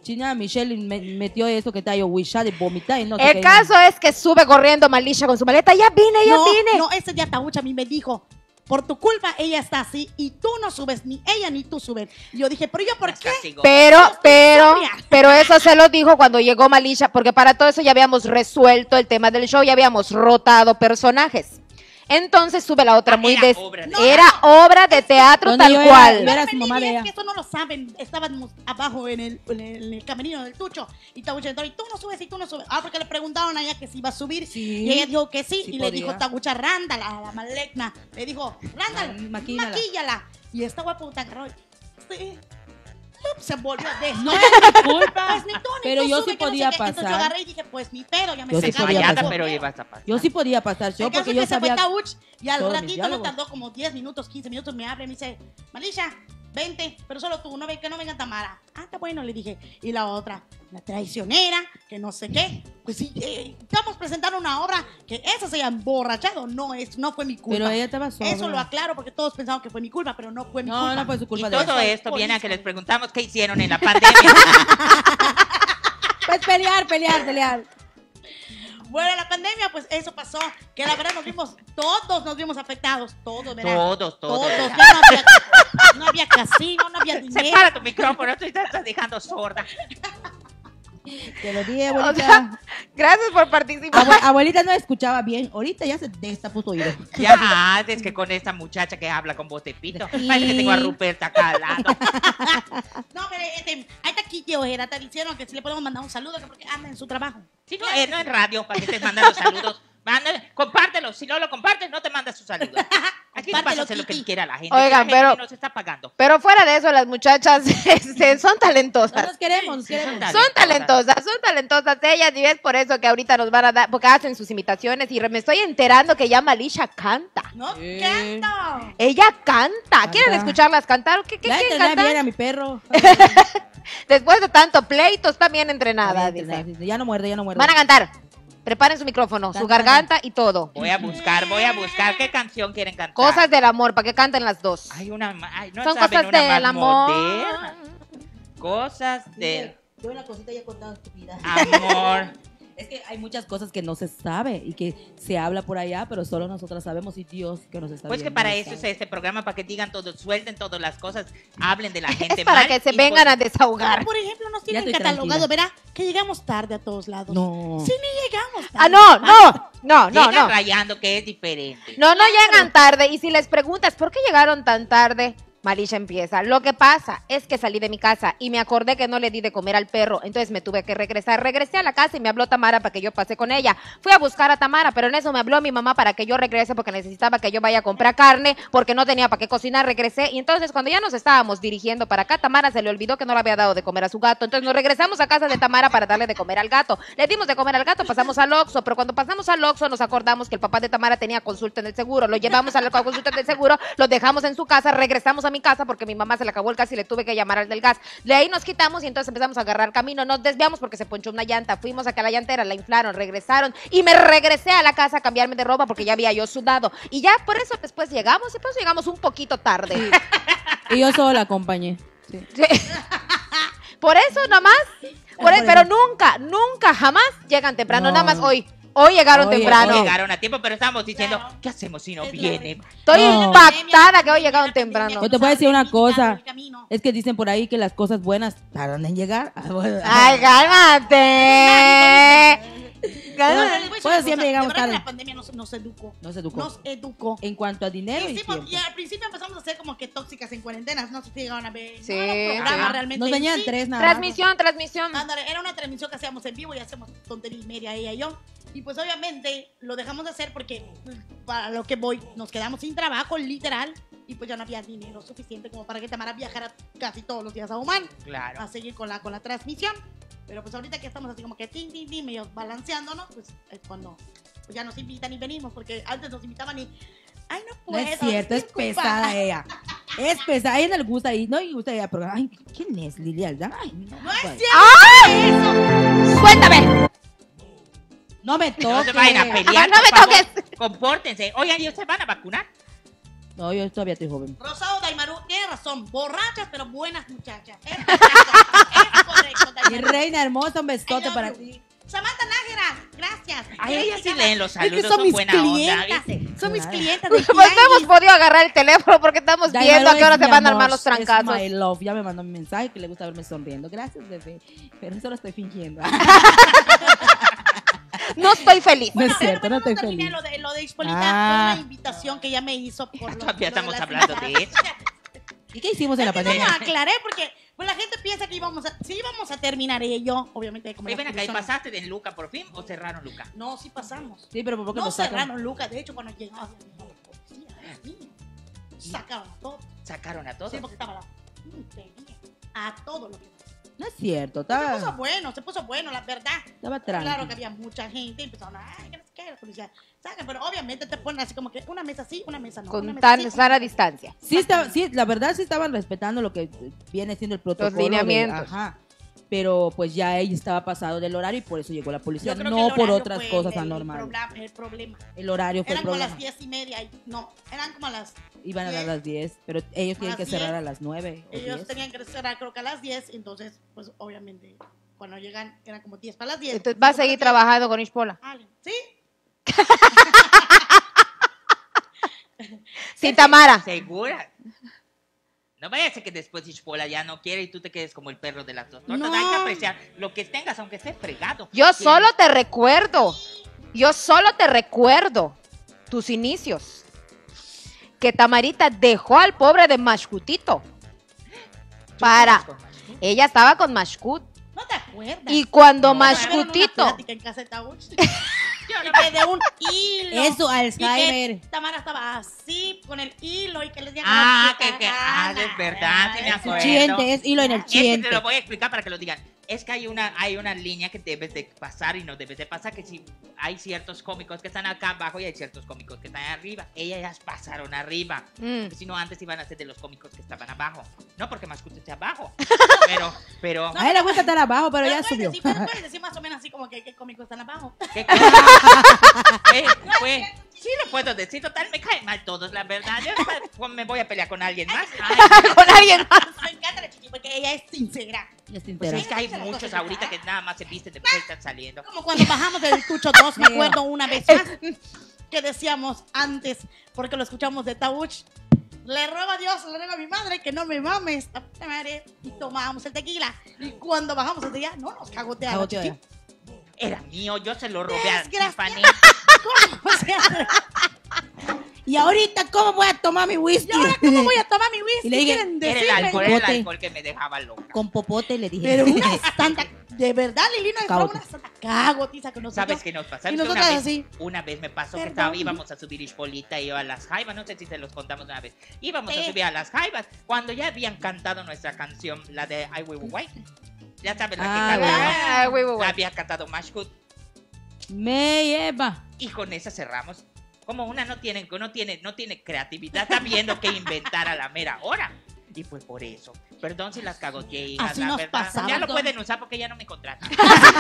China Michelle metió eso que está yo wisha de vomitar y no sé El qué. caso es que sube corriendo Malisha con su maleta. Ya vine, ya vine. No, ese día Taucha a mí me dijo, por tu culpa ella está así y tú no subes, ni ella ni tú suben. Y yo dije, pero yo, ¿por qué? Pero eso se lo dijo cuando llegó Malisha, porque para todo eso ya habíamos resuelto el tema del show, ya habíamos rotado personajes. Entonces sube la otra era obra de teatro Donde tal yo cual. era su mamá de Es ella. que eso no lo saben. Estábamos abajo en el camerino del Tucho y Tagucha entró y tú no subes y tú no subes. Ah, porque le preguntaron a ella que si iba a subir Sí. y ella dijo que sí, Sí y le podía. dijo Tagucha, Randall, a la malegna, le dijo, Randall, Maquíllala. maquíllala. Y esta guaputa agarró y, sí. Se volvió de No es mi culpa. Pues ni tú, ni Pero tú yo sube, sí que no sé podía qué. Entonces yo pasar. agarré y dije, pues ni pedo, ya me Yo sí sacaron. podía pasar. pero ibas a pasar. Yo sí podía pasar show El caso porque es yo que se fue sabía. Tauch y al todos mis ratito no diálogos. tardó como 10 minutos, 15 minutos, me abre y me dice, Malisha, vente, pero solo tú, no que no venga Tamara. Ah, está bueno, le dije. Y la otra, la traicionera, que no sé qué. Pues sí, estamos presentando una obra que esa se haya emborrachado, no fue mi culpa. Pero ella estaba sola. Eso lo aclaro porque todos pensaban que fue mi culpa, pero no fue mi No, culpa. no fue su Y culpa de todo ella. esto viene a que les preguntamos qué hicieron en la pandemia. Pues pelear. Bueno, la pandemia, pues eso pasó, que la verdad todos nos vimos afectados, todos, ¿verdad? Todos. Ya no había casino, no había dinero. Separa tu micrófono, tú estás dejando sorda. Te lo dije, O abuelita. sea, gracias por participar. Abuelita no escuchaba bien. Ahorita ya se destapó su oído. Ya, es que con esta muchacha que habla con voz de pito, parece que tengo a Ruperta acá al lado. No, pero ahí está Kiki Ojera, está diciendo que si le podemos mandar un saludo que porque anda en su trabajo. Sí, no en radio, para que estés mandando saludos. Compártelo, si no lo compartes, no te mandas sus saludos. Aquí no vas a hacer lo que Kiki. quiera la gente. Oigan, la gente pero- nos está pagando. Pero fuera de eso, las muchachas son No talentosas. nos queremos. Son talentosas ellas y es por eso que ahorita nos van a dar, porque hacen sus imitaciones y me estoy enterando que ya Malisha canta. No Sí. canto. Ella canta. ¿Quieren Canta. escucharlas cantar? ¿Qué Ya quieren entendí cantar? bien a mi perro. Después de tanto pleito, está bien entrenada, dice. Ya no muerde. Van a cantar. Preparen su micrófono, su Canta, garganta y todo. Voy a buscar qué canción quieren cantar. Cosas del amor, para que canten las dos. Ay, no Son saben cosas una del más amor. moderna. Cosas del Yo una cosita ya he contado estúpida. amor. Es que hay muchas cosas que no se sabe y que se habla por allá, pero solo nosotras sabemos y Dios que nos está Pues que viendo. para lo eso es sabe. este programa, para que digan todo, suelten todas las cosas, hablen de la gente Es para mal que se y vengan pues- a desahogar. Por ejemplo, nos tienen estoy catalogado, tranquila. ¿verdad? Que llegamos tarde a todos lados. No. Sí, ni llegamos tarde. Ah, no. Llegan rayando, que es diferente. No llegan tarde. Y si les preguntas, ¿por qué llegaron tan tarde? Malisha empieza. Lo que pasa es que salí de mi casa y me acordé que no le di de comer al perro, entonces me tuve que regresar. Regresé a la casa y me habló Tamara para que yo pase con ella. Fui a buscar a Tamara, pero en eso me habló mi mamá para que yo regrese porque necesitaba que yo vaya a comprar carne porque no tenía para qué cocinar. Regresé y entonces cuando ya nos estábamos dirigiendo para acá, Tamara se le olvidó que no le había dado de comer a su gato. Entonces nos regresamos a casa de Tamara para darle de comer al gato. Le dimos de comer al gato, pasamos al Oxxo, pero cuando pasamos al Oxxo nos acordamos que el papá de Tamara tenía consulta en el seguro. Lo llevamos a la consulta del seguro, lo dejamos en su casa, regresamos a mi casa porque mi mamá se le acabó el gas y le tuve que llamar al del gas. De ahí nos quitamos y entonces empezamos a agarrar camino. Nos desviamos porque se ponchó una llanta. Fuimos a que la llantera, la inflaron, regresaron y me regresé a la casa a cambiarme de ropa porque ya había yo sudado. Y ya por eso después llegamos y pues llegamos un poquito tarde. Y yo solo la acompañé. Sí. Sí. Por eso nomás. Pero nunca, jamás llegan temprano. No. Nada más hoy. Hoy llegaron Hoy temprano. No llegaron a tiempo, pero estábamos diciendo, Claro. ¿qué hacemos si no Es la vienen? Estoy No. impactada que hoy llegaron temprano. Yo te voy a decir una cosa. El camino. Es que dicen por ahí que las cosas buenas tardan en llegar. Ay, cálmate. Cálmate. Les voy a decir Pues una siempre cosa, llegamos de verdad que tarde. La pandemia nos educó. No se educó. Nos educó. En cuanto a dinero y Hicimos, tiempo. y al principio empezamos a ser como que tóxicas en cuarentenas. No sé si llegaron a ver. Sí, No era un programa sí. realmente. Nos en venían sí. 3 nada más. Transmisión. Ándale, era una transmisión que hacíamos en vivo y hacemos tontería y media ella y yo. Y pues obviamente lo dejamos de hacer porque pues, para lo que voy nos quedamos sin trabajo, literal. Y pues ya no había dinero suficiente como para que Tamara viajara casi todos los días a Oman Claro. a seguir con la transmisión. Pero pues ahorita que estamos así como que tin, medio balanceándonos, pues es cuando pues, ya nos invitan y venimos. Porque antes nos invitaban y... Ay, no No puedo. es cierto, es estoy pesada ocupada. ella. Es pesada, a ella no le gusta ir, no le gusta ir al programa. Ay, ¿quién es Lili Aldán? Ay, no, No es pues. cierto. Suéltame. No me No toques. se vayan a pelear, No me por favor. toques. Compórtense. Oigan, ¿y ustedes van a vacunar? No, yo todavía estoy joven. Rosado Daimaru, tiene razón. Borrachas, pero buenas muchachas. Es correcto, Mi Daimaru. reina hermosa, un I besote love para you. ti. Samantha Nájera, gracias. Ay, ellas sí Ella- leen los Es que saludos, son son mis buena onda, clientas. ¿viste? Son mis Claro. clientas Pues del no hemos tianguis. podido agarrar el teléfono porque estamos Daimaru viendo a qué es hora se mi van a amor, armar los trancazos. Es my love. Ya me mandó un mensaje que le gusta verme sonriendo. Gracias, bebé. Pero eso lo estoy fingiendo. No estoy feliz. No es Bueno, cierto, pero no estoy terminé feliz. lo de Xpolita, Ah. fue una invitación que ella me hizo por lo- Todavía lo de estamos las hablando de invitadas. ¿Y qué hicimos en la Es que no pandemia? lo aclaré porque pues la gente piensa que íbamos a terminar ello, obviamente como Oye, las ven acá, ¿y personas- pasaste de Luca por fin o cerraron Luca? No, sí pasamos. Sí, pero ¿por qué No nos sacan? cerraron Lucas, de hecho cuando llegaba la policía, Dios mío, sacaron a todo. ¿Sacaron a todos? Sí, porque estaba la puntería, a todo lo que No es cierto, se puso bueno, la verdad. estaba tranquilo. Claro que había mucha gente, empezaron a, ay, que no sé qué, la policía sacan, pero obviamente te ponen así como que una mesa sí, una mesa no. Con una mesa tan sí, sana una mesa no. distancia. Sí, la verdad sí estaban respetando lo que viene siendo el protocolo. Los lineamientos. Ajá. Pero pues ya ella estaba pasado del horario y por eso llegó la policía, Yo creo que no el por horario otras fue cosas el anormales. El problema. El horario fue el Eran como problema. las 10:30, no, eran como a las, Iban a dar 10. las 10, pero ellos tienen A que las cerrar 10. a las 9 o ellos 10. tenían que cerrar creo que a las 10, entonces pues obviamente cuando llegan eran como 10 para las 10. Entonces, ¿va a seguir trabajando con Ishpola? ¿Sí? Sin Tamara. ¿Segura? No vaya a ser que después Ishpola ya no quiere y tú te quedes como el perro de las dos tortas. No. Hay que apreciar lo que tengas, aunque esté fregado. Yo solo te recuerdo tus inicios. Que Tamarita dejó al pobre de Mashkutito. Para. Ella estaba con Mashkut. ¿No te acuerdas? Y cuando No, Mashkutito. Plática en casa de Tauch. Y que de un hilo. Eso, Y Alzheimer. que Tamara estaba así con el hilo y que les decían Es verdad, sí me acuerdo. Chiente, es hilo en el Es que chiente. te lo voy a explicar para que lo digan. Es que hay una línea que debes de pasar y no debes de pasar, que si hay ciertos cómicos que están acá abajo y hay ciertos cómicos que están arriba. Ellas pasaron arriba. Porque si no, antes iban a ser de los cómicos que estaban abajo. No porque Mascute esté abajo. Pero A él le gusta estar abajo, pero ya subió. Puedes decir más o menos así como que qué cómicos están abajo. ¿qué cosa? Sí lo puedo decir, total, me caen mal todos, la verdad. Yo me voy a pelear con alguien más. Con alguien más. Me encanta la chichi porque ella es sincera. Ya está Pues entera. es que hay muchos ahorita que nada más se visten, después están saliendo. Como cuando bajamos del Tucho 2, me acuerdo una vez más que decíamos antes, porque lo escuchamos de Tauch. Le ruego a Dios, le ruego a mi madre que no me mames, a puta madre, y tomábamos el tequila. Y cuando bajamos ese día, no nos cagotea la Cagoteó chichi. ya. Era mío, yo se lo robé a Desgraciado. Tiffany. ¿Cómo se hace? Y ahorita, ¿cómo voy a tomar mi whisky? ¿Y ahora cómo voy a tomar mi whisky? Y le dije, ¿Quieren Era el decirme? alcohol, era el Bote. alcohol que me dejaba loca. Con popote le dije. Pero una santa, de verdad, Lilino, fue Cagote. una santa cagotiza que nosotros. ¿Sabes qué nos pasó? Y Es que nosotras una así. vez, una vez me pasó que Perdón. íbamos a subir Ishpolita y yo a las jaivas, no sé si se los contamos una vez. Íbamos a Sí. subir a las jaivas cuando ya habían cantado nuestra canción, la de Ay Wey Wey. Ya sabes la que Ah, canta. bueno. Ah, güey, güey, La güey. había cantado Mashkut Me lleva. y con esa cerramos. Como una no tiene creatividad, está viendo qué inventar a la mera hora. Y fue por eso. Perdón si las cagoteé, hijas, Así la nos verdad. pasaba, Ya lo Tom. pueden usar porque ya no me contratan.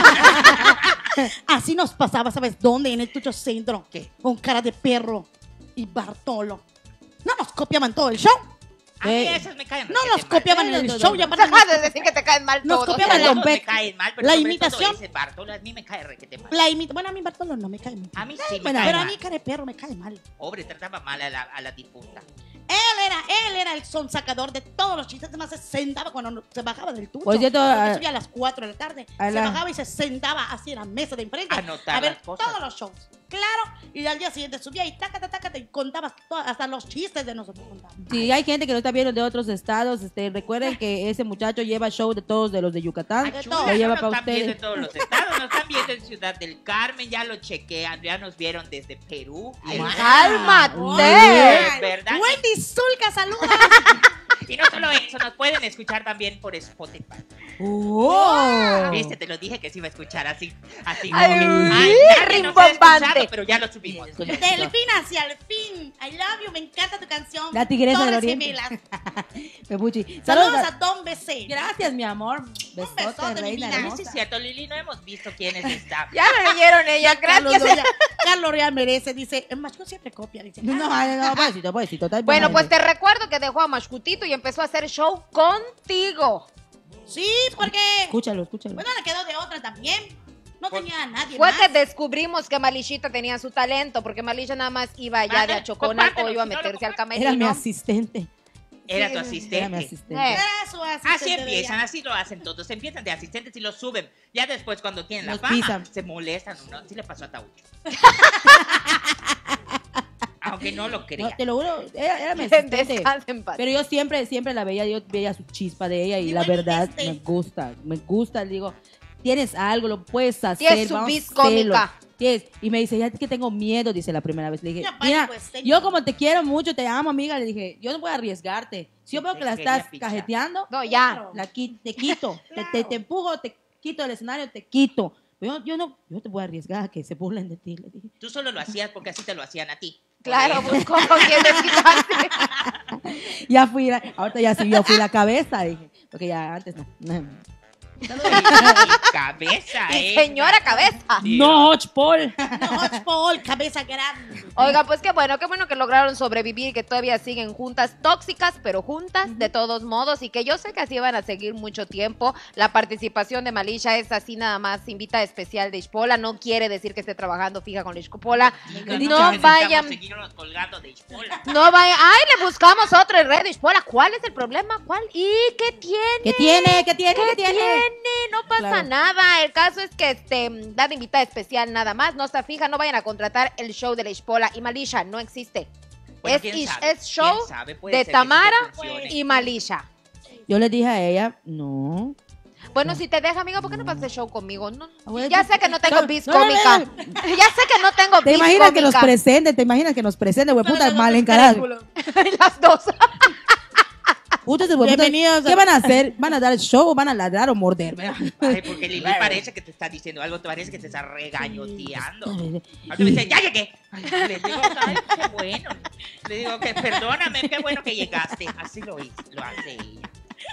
Así nos pasaba, ¿sabes dónde? En el Tucho Centro. ¿Qué? Con cara de perro y Bartolo. No nos copiaban todo el show. A mí esas me caen. No requete nos mal. copiaban en el show. Y aparte Deja de decir que te caen mal Nos todos. copiaban la- Todos me caen mal, pero la sobre imitación. todo ese Bartolo, a mí me cae requete mal. Bueno, a mí Bartolo no me cae mal. A mí sí me bueno, cae Pero a mal. mí cara de perro me cae mal. Pobre, trataba mal a la difunta. Él era el sonsacador de todos los chistes. Además, se sentaba cuando se bajaba del Tucho. Por cierto, Porque subía a las 4 de la tarde. a Se la- bajaba y se sentaba así en la mesa de enfrente. Anotar a ver las cosas. todos los shows. Claro. Y al día siguiente subía y tácate, y contabas hasta los chistes de nosotros. Contabas. Si hay gente que no está viendo de otros estados, recuerden que ese muchacho lleva show de todos de los de Yucatán. de Chula, todo. Lo lleva no para nos están viendo ustedes. en todos los estados, nos están viendo en Ciudad del Carmen, ya lo chequean, ya nos vieron desde Perú. Ay, ¡Cálmate! Es verdad. Wendy Zulka, saludos. Y no solo eso, nos pueden escuchar también por Spotify. ¡Oh! Viste, te lo dije que se iba a escuchar así. Ay, nadie nos ha rimbombante. escuchado, pero ya lo subimos. Del fin hacia el fin. I love you, me encanta tu canción. La tigresa del Torres oriente. Gemelas. Pepuchi. Saludos a Don BC. Gracias, mi amor. Besote, besote, reina mi vida. Sí, hermosa. es cierto, Lili, no hemos visto quiénes están. Ya lo leyeron ella, gracias. Carlos Real merece, dice, el macho siempre copia, dice. No, pobrecito, está Bueno, buena pues gente. te recuerdo que dejó a Mashcutito y empezó a hacer show contigo. Sí, porque, Escúchalo. bueno, le quedó de otra también. No tenía a nadie Fue más. que descubrimos que Malishita tenía su talento, porque Malisha nada más iba allá de Achocona o iba a meterse al Era mi camerino. asistente. Era tu Era mi asistente. asistente. Eh. Era su asistente Así de empiezan, ella. así lo hacen todos. Empiezan de asistentes y los suben. Ya después, cuando tienen la Los fama, pisan. se molestan. ¿No? Sí le pasó a Taucho. Aunque no lo No, crea. te lo juro, era mi asistente. Descansa en paz. Pero yo siempre la veía, yo veía su chispa de ella y la Igual verdad este. me gusta, le digo, tienes algo, lo puedes hacer. Tienes su vamos vis a hacerlo". cómica. Tienes. Y me dice, ya que tengo miedo, dice la primera vez. Le dije, Ya, mira, pues, yo como te quiero mucho, te amo, amiga, le dije, yo no voy a arriesgarte. Si yo veo que la Quería estás pichar. cajeteando, No, ya. te quito, Claro. te empujo, te quito del escenario, te quito. Pero yo te voy a arriesgar a que se burlen de ti, le dije. Tú solo lo hacías porque así te lo hacían a ti. Claro, pues ¿cómo quieres quitarse? Ya fui, ahorita ya sí, yo fui la cabeza, dije, porque ya antes no. Cabeza, Y señora cabeza. No, Hodge Paul. No, Paul, cabeza grande. Oiga, pues qué bueno que lograron sobrevivir y que todavía siguen juntas, tóxicas, pero juntas de todos modos, y que yo sé que así van a seguir mucho tiempo. La participación de Malisha es así nada más, invita especial de Ishpola, no quiere decir que esté trabajando fija con la Ishpola. No vayan, Seguirnos colgando de Ishpola. no vayan, ay, le buscamos otro en red de Ishpola. ¿Cuál es el problema? ¿Cuál? ¿Y qué tiene? ¿Qué tiene? ¿Qué tiene? ¿Qué ¿Qué tiene? tiene? No pasa Claro. nada. El caso es que da de invitada especial nada más. No está fija. No vayan a contratar el show de la Ishpola y Malisha. No existe. Bueno, es ¿quién sabe? es show ¿Quién sabe? Puede de ser que sí Tamara te funcione. y Malisha. Yo le dije a ella, no. Bueno, si te deja, amigo, ¿por qué no vas de show conmigo? No, Bueno, ya sé que no tengo claro. bis No, cómica. no, Ya sé que no tengo ¿Te bis imaginas que nos cómica. presenten? ¿Te imaginas que nos presenten, güey? Puta, mal encarado. Las dos. Putas, güey, puta, Bienvenidos a- ¿qué van a hacer? ¿Van a dar el show o van a ladrar o morder? Ay, porque Lili parece que te está diciendo algo, te parece que te está regañoteando. Ahorita me dice, ya llegué. Ay, le digo, ay, qué bueno. Le digo que perdóname, qué bueno que llegaste. Así lo hace ella.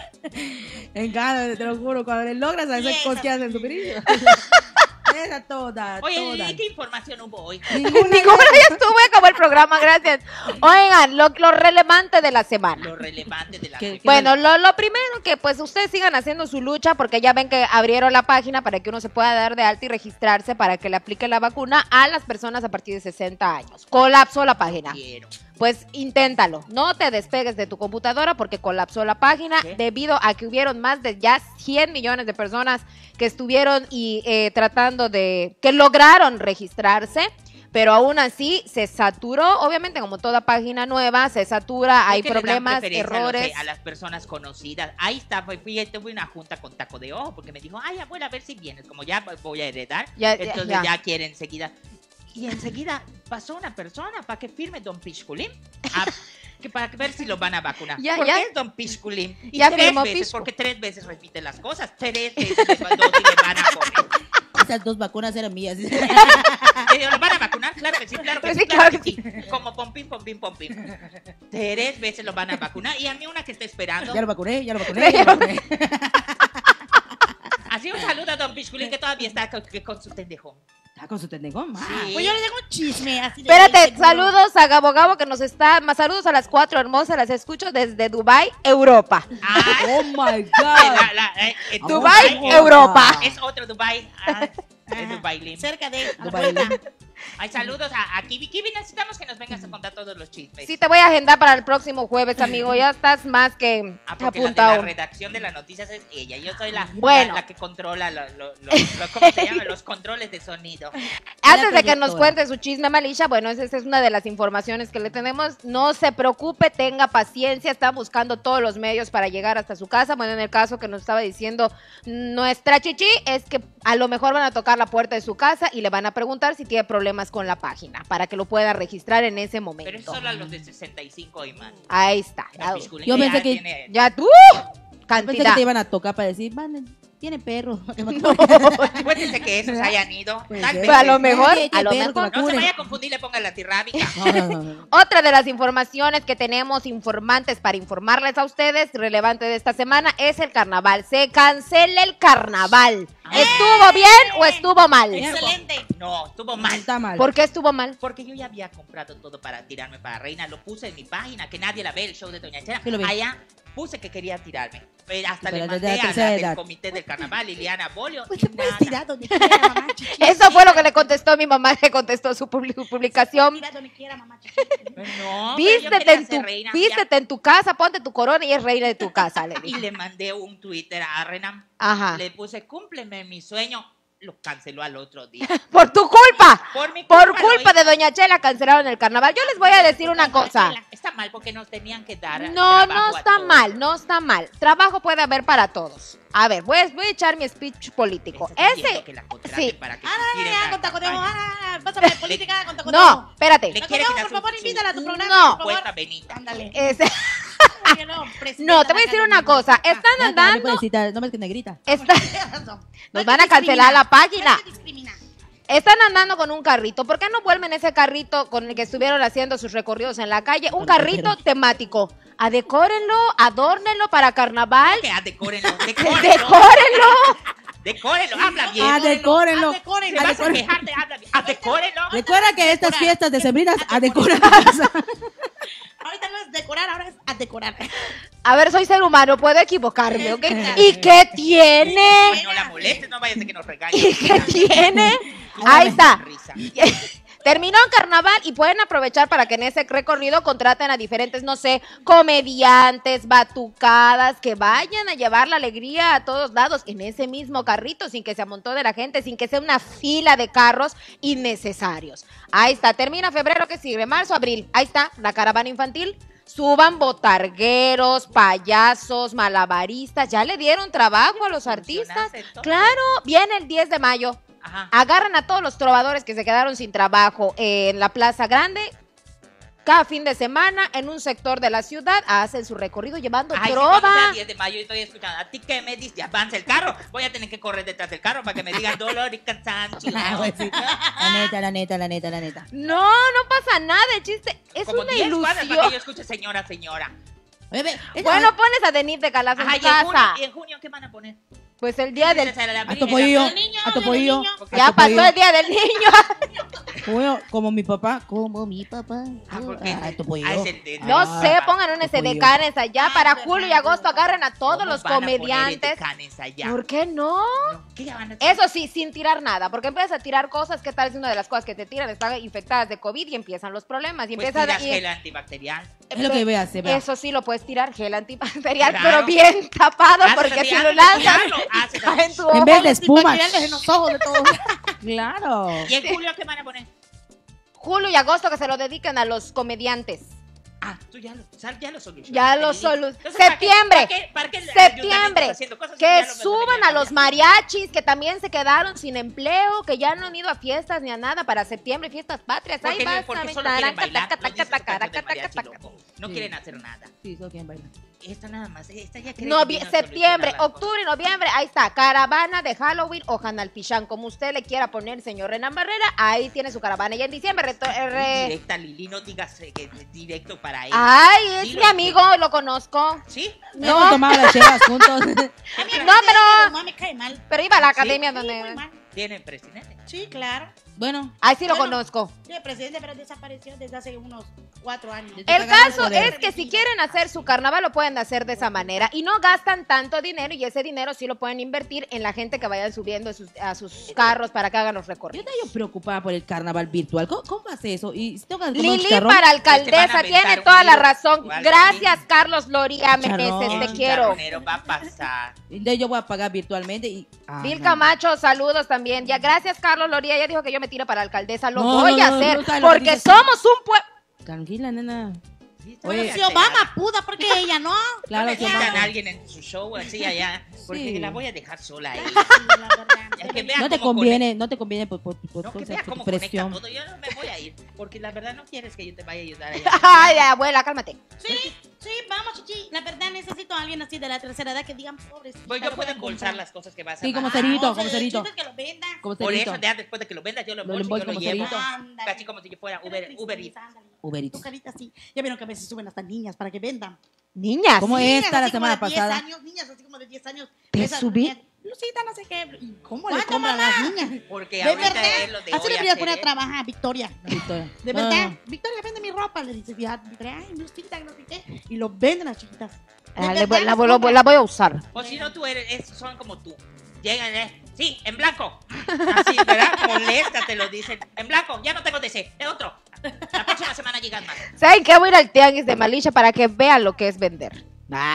Encanta, te lo juro, cuando le logras hacer Yes. cosquillas en tu perillo. Esa toda, Oye, toda. Lili, ¿qué información hubo hoy? Ninguna ya estuve, acabó el programa, gracias. Oigan, lo relevante de la semana. Lo relevante de la ¿Qué- semana. Bueno, lo primero que pues ustedes sigan haciendo su lucha porque ya ven que abrieron la página para que uno se pueda dar de alta y registrarse para que le aplique la vacuna a las personas a partir de 60 años. Colapsó la página. Quiero. Pues inténtalo, no te despegues de tu computadora porque colapsó la página ¿Qué? debido a que hubieron más de ya 100 millones de personas que estuvieron tratando que lograron registrarse, pero aún así se saturó, obviamente como toda página nueva, se satura, hay ¿Por qué le dan problemas, preferencia a lo que- errores. a las personas conocidas? Ahí está, tuve una junta con Taco de Ojo porque me dijo, ay, abuela, a ver si vienes, como ya voy a heredar, entonces ya quiere enseguida. Y enseguida pasó una persona para que firme Don Pisculín, para ver si lo van a vacunar. Ya, ¿Por ya. qué es Don Pisculín? Y Ya tres firmó veces, Piscu. porque 3 veces repite las cosas, 3 veces le van a poner. Esas 2 vacunas eran mías. Y digo, ¿lo van a vacunar? Claro que sí, claro que Pues sí, sí, claro claro que sí. Como pompín, pompín, pompín. 3 veces lo van a vacunar. Y a mí una que está esperando. Ya lo vacuné, ya lo vacuné, ya lo vacuné. Así un saludo a Don Pisculín que todavía está con su tendejón. Está con su tendegón, ma. Sí. Pues yo les dejo un chisme así de Espérate, seguro. saludos a Gabo Gabo que nos está, más saludos a las 4 hermosas, las escucho desde Dubai, Europa. Ay, Oh my God. Dubái, Oh, Europa. Es otro Dubai. Es Dubai Lim. Cerca de Dubai Lim. Ay, saludos a Kibi. Kibi, necesitamos que nos vengas a contar todos los chismes. Sí, te voy a agendar para el próximo jueves, amigo. Ya estás más que Porque la apuntado. redacción de las noticias es ella. Yo soy la que controla ¿cómo se llama? Los controles de sonido. Antes de que productora. nos cuente su chisme, Malisha, bueno, esa es una de las informaciones que le tenemos. No se preocupe, tenga paciencia. Están buscando todos los medios para llegar hasta su casa. Bueno, en el caso que nos estaba diciendo nuestra chichi, es que a lo mejor van a tocar la puerta de su casa y le van a preguntar si tiene problemas con la página para que lo pueda registrar en ese momento. Pero es solo a los de 65 y más. Ahí está. La Pisculín Yo ya pensé que- tiene- Ya tú, Pensé que cantidad. te iban a tocar para decir, manden, tiene perro. Cuéntese que esos hayan ido. Puede Tal ser. vez. A lo mejor, Nadie a tiene lo perro mejor. que No se vacune. vaya a confundir, le ponga la tirrábica. No. Otra de las informaciones que tenemos informantes para informarles a ustedes, relevante de esta semana, es el carnaval. Se cancela el carnaval. ¿Estuvo bien o estuvo mal? Excelente. No, estuvo mal. Está mal. ¿Por qué estuvo mal? Porque yo ya había comprado todo para tirarme para reina. Lo puse en mi página, que nadie la ve, el show de Doña Chela. Sí lo vi. Allá puse que quería tirarme. Pero hasta Pero le desde mandé la a tercera la edad. del comité del carnaval, Liliana Bolio. Pues y te puedes nada. tirar donde quiera, mamá chiquita. Eso fue lo que le contestó mi mamá, que contestó su publicación. Tira donde quiera, mamá chiquita. No, pero yo Vístete quería en, ser tu, reina, vístete en tu casa, ponte tu corona y es reina de tu casa, le Y dije. le mandé un Twitter a Renam. Ajá. Le puse, cúmpleme mi sueño. Lo canceló al otro día. Por tu culpa. Por mi Por culpa culpa lo de Doña Chela cancelaron el carnaval. Yo les voy a decir una cosa. Está mal porque nos tenían que dar. No, trabajo no a está todos. mal, no está mal. Trabajo puede haber para todos. A ver, voy a echar mi speech político. Está diciendo Ese, que la contraten sí. para que Ah, se tire ya, la con tacodejo. campaña. Pásame política con tacodejo. no, espérate. Le quiere Tacodejo, quitar por favor, su- invítala a tu programa, No. por favor. Puesta Benita. Ándale. Ese- Oye, no, no, te voy a decir una cosa. Están Ya, también andando, puedes citar, no más que negrita. nos van a cancelar la página. No te discrimina. Están andando con un carrito. ¿Por qué no vuelven ese carrito con el que estuvieron haciendo sus recorridos en la calle? Un carrito temático. Adecórenlo, adórnenlo para carnaval. Que decórenlo, decórenlo. Decórenlo. Decórenlo, habla bien. Adecórenlo. Te vas a quejar de habla bien. Decórenlo. Recuerda que estas fiestas decembrinas adecoran la casa. Ahorita no es decorar, ahora es a decorar. A ver, soy ser humano, puedo equivocarme, ¿ok? ¿Y qué tiene? No la molestes, no vaya a ser que nos regañe. ¿Y qué tiene? Ahí está. Risa. Terminó el carnaval y pueden aprovechar para que en ese recorrido contraten a diferentes, no sé, comediantes, batucadas, que vayan a llevar la alegría a todos lados en ese mismo carrito, sin que se amontone la gente, sin que sea una fila de carros innecesarios. Ahí está, termina febrero, que sigue, marzo, abril. Ahí está, la caravana infantil. Suban botargueros, payasos, malabaristas. Ya le dieron trabajo a los artistas. entonces. Claro, viene el 10 de mayo. Ajá. Agarran a todos los trovadores que se quedaron sin trabajo en la Plaza Grande. Cada fin de semana, en un sector de la ciudad, hacen su recorrido llevando Ay, sí, cuando sea trova. el 10 de mayo estoy escuchando. ¿A ti qué me dices? Ya avanza el carro. Voy a tener que correr detrás del carro para que me digan dolor y cansancio. La neta, la neta, la neta, la neta. No, no pasa nada, el chiste es Como una 10 cuadras para que yo ilusión. escuche señora, señora. Bebé, Bueno, pones a Denise de Calazo en Ajá, tu y en junio, casa. ¿y en junio qué van a poner? Pues el día del... a tu pollillo, El niño, a tu el pollillo. niño. Ya pasó el día del niño. Como mi papá, como mi papá. Ah, porque A tu pollillo. es el de- No Ah, sé, pongan unas tu pollo. edecanes allá Ay, para verdad. julio y agosto. Agarren a todos ¿Cómo los van a poner comediantes. edecanes allá? ¿Por qué no? ¿Qué van a hacer? Eso sí, sin tirar nada, porque empiezas a tirar cosas que tal vez una de las cosas que te tiran están infectadas de COVID y empiezan los problemas. Y Pues empiezan tiras y- gel antibacterial. Es lo que veas, se vea. Eso sí lo puedes tirar, gel antibacterial, Claro. pero bien tapado, Haces porque así, si lo haces lanzas así, haces así. cae en tu En ojo. vez de espuma. Antibacteriales en los ojos de todos. Claro. ¿Y en julio qué van a poner? Julio y agosto que se lo dediquen a los comediantes. Ah, tú ya lo solucionaste. Ya lo Lili. solucioné. Entonces, Septiembre. ¿para qué el ayuntamiento Septiembre, está haciendo cosas que ya lo suban resolvieron? a los mariachis que también se quedaron sin empleo, que ya no han ido a fiestas ni a nada para septiembre, fiestas patrias. Ahí Porque, vas porque a solo ver, quieren bailar. taca, Los discos taca, cantan de taca, mariachi, taca, loco. No Sí. quieren hacer nada. Sí, solo quien baila. Esta nada más. Esta ya cree No, que vino a septiembre, solucionar las octubre y noviembre, ahí está, caravana de Halloween o Hanalpichán, como usted le quiera poner, señor Renan Barrera, ahí tiene su caravana. Y en diciembre, cosas. Directa, Lili, no digas que es directo para él. ay, es Dilo, mi amigo, lo conozco. ¿Sí? Hemos No, tomado las chelas juntos. A mí No, pero- no me cae mal. pero iba a la Sí, academia Sí, muy donde... mal. Tienen presidente. Sí, claro. Bueno, Ahí sí lo Bueno. conozco. Sí, el presidente, pero desapareció desde hace unos 4 años. El El Cagado caso el poder. es que si quieren hacer su carnaval lo pueden hacer de esa manera y no gastan tanto dinero y ese dinero sí lo pueden invertir en la gente que vayan subiendo a sus carros para que hagan los yo recorridos. estaba preocupada por el carnaval virtual. ¿Cómo hace eso? Y si tengo que comer un Lili chicharrón, para Te van a alcaldesa, aventar tiene un toda la virus razón. o algo Gracias, así. Carlos Loría Chicharrón. Meneses, El te quiero. chicharronero va a pasar. entonces yo voy a pagar virtualmente y... Ah, Bill no. Camacho, saludos también. Ya, gracias, Carlos Loría. Ya dijo que yo me tiro para alcaldesa. Lo No, voy a no, hacer no sabes lo que porque dices. somos un pueblo. Tranquila, nena. Sí, Oye, Si Obama puda, porque ella no. Claro, no que necesitan Obama. a alguien en su show así allá, porque Sí. la voy a dejar sola ahí. Sí, la verdad. Ya que vea No te cómo conviene por No, que vea por cómo presión. conecta todo. Yo no me voy a ir, porque la verdad no quieres que yo te vaya a ayudar allá. Ay, abuela, cálmate. Sí, Sí, vamos, chichi. La verdad, necesito a alguien así de la tercera edad que digan pobres. Pues yo puedo embolsar las cosas que vas a Sí, como pagar. cerito, No, como el cerito. chiste es que lo vendan. Como Por cerito. eso, ya después de que lo vendas, yo lo embolso y embolso yo lo como llevo. cerito. Ándale. Casi como si yo fuera Ándale. Uberitos. Tu carita así. Ya vieron que a veces suben hasta niñas para que vendan. Niñas. ¿Cómo Sí, esta la así como semana de 10 pasada? años, niñas así como de 10 años. ¿Te Esas subí? niñas, Lucita, no sé qué. ¿Y cómo le ¿Cuánto, compran a las niñas? Porque De ahorita verdad. es lo de Así hoy le voy a hacer, poner a ¿eh? trabajar, Victoria. Victoria. De No, verdad. no. Victoria vende mi ropa, le dice. Ya, Victoria, ay, Lucita, que no sé qué. Y lo venden las chiquitas. De Ah, verdad, la las compran. voy a usar. O si no, tú eres, son como tú. Llegan, sí, en blanco. Así, ¿verdad? Molesta, te lo dicen. En blanco, ya no tengo de ese, de otro. La próxima semana llegan más. ¿Saben qué? Voy a ir al tianguis de Malisha para que vean lo que es vender.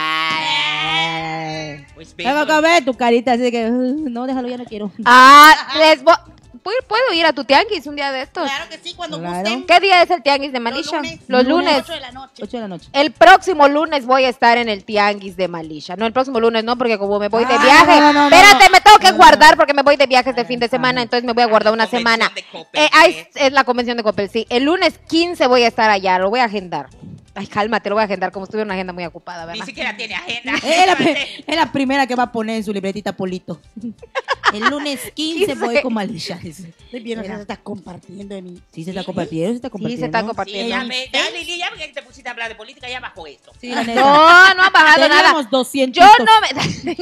Pues Tengo que ver tu carita, así que no, déjalo, ya no quiero. ¿Puedo ir a tu tianguis un día de estos? Claro que sí, cuando Claro. gusten. ¿Qué día es el tianguis de Malisha? Los lunes. 8 de la noche. 8 de la noche. El próximo lunes voy a estar en el tianguis de Malisha. No, el próximo lunes no, porque como me voy de Ah, viaje. no. Espérate, me tengo que No. guardar porque me voy de viaje este fin de semana, entonces me voy a guardar una Convención semana. de Coppel, Ahí es la convención de Coppel, sí. El lunes 15 voy a estar allá, lo voy a agendar. Ay, cálmate, lo voy a agendar, como estuve en una agenda muy ocupada, Ni ¿verdad? siquiera tiene agenda. Es la primera que va a poner en su libretita Polito. El lunes 15 voy con Malisha. dice. Vieron, Mira. se está compartiendo de mí. Sí, se está compartiendo, se está Sí, compartiendo. se está Sí, compartiendo. ya, Lili, ya porque te pusiste a hablar de política, ya bajó esto. Sí, la neta. No han bajado nada. Teníamos 200. Yo no me...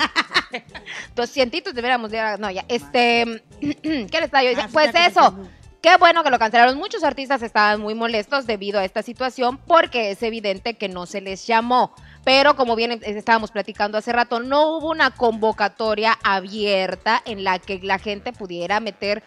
200 deberíamos de... No, ya, ¿qué le estaba yo diciendo? Pues eso, qué bueno que lo cancelaron. Muchos artistas estaban muy molestos debido a esta situación porque es evidente que no se les llamó. Pero como bien estábamos platicando hace rato, no hubo una convocatoria abierta en la que la gente pudiera meter...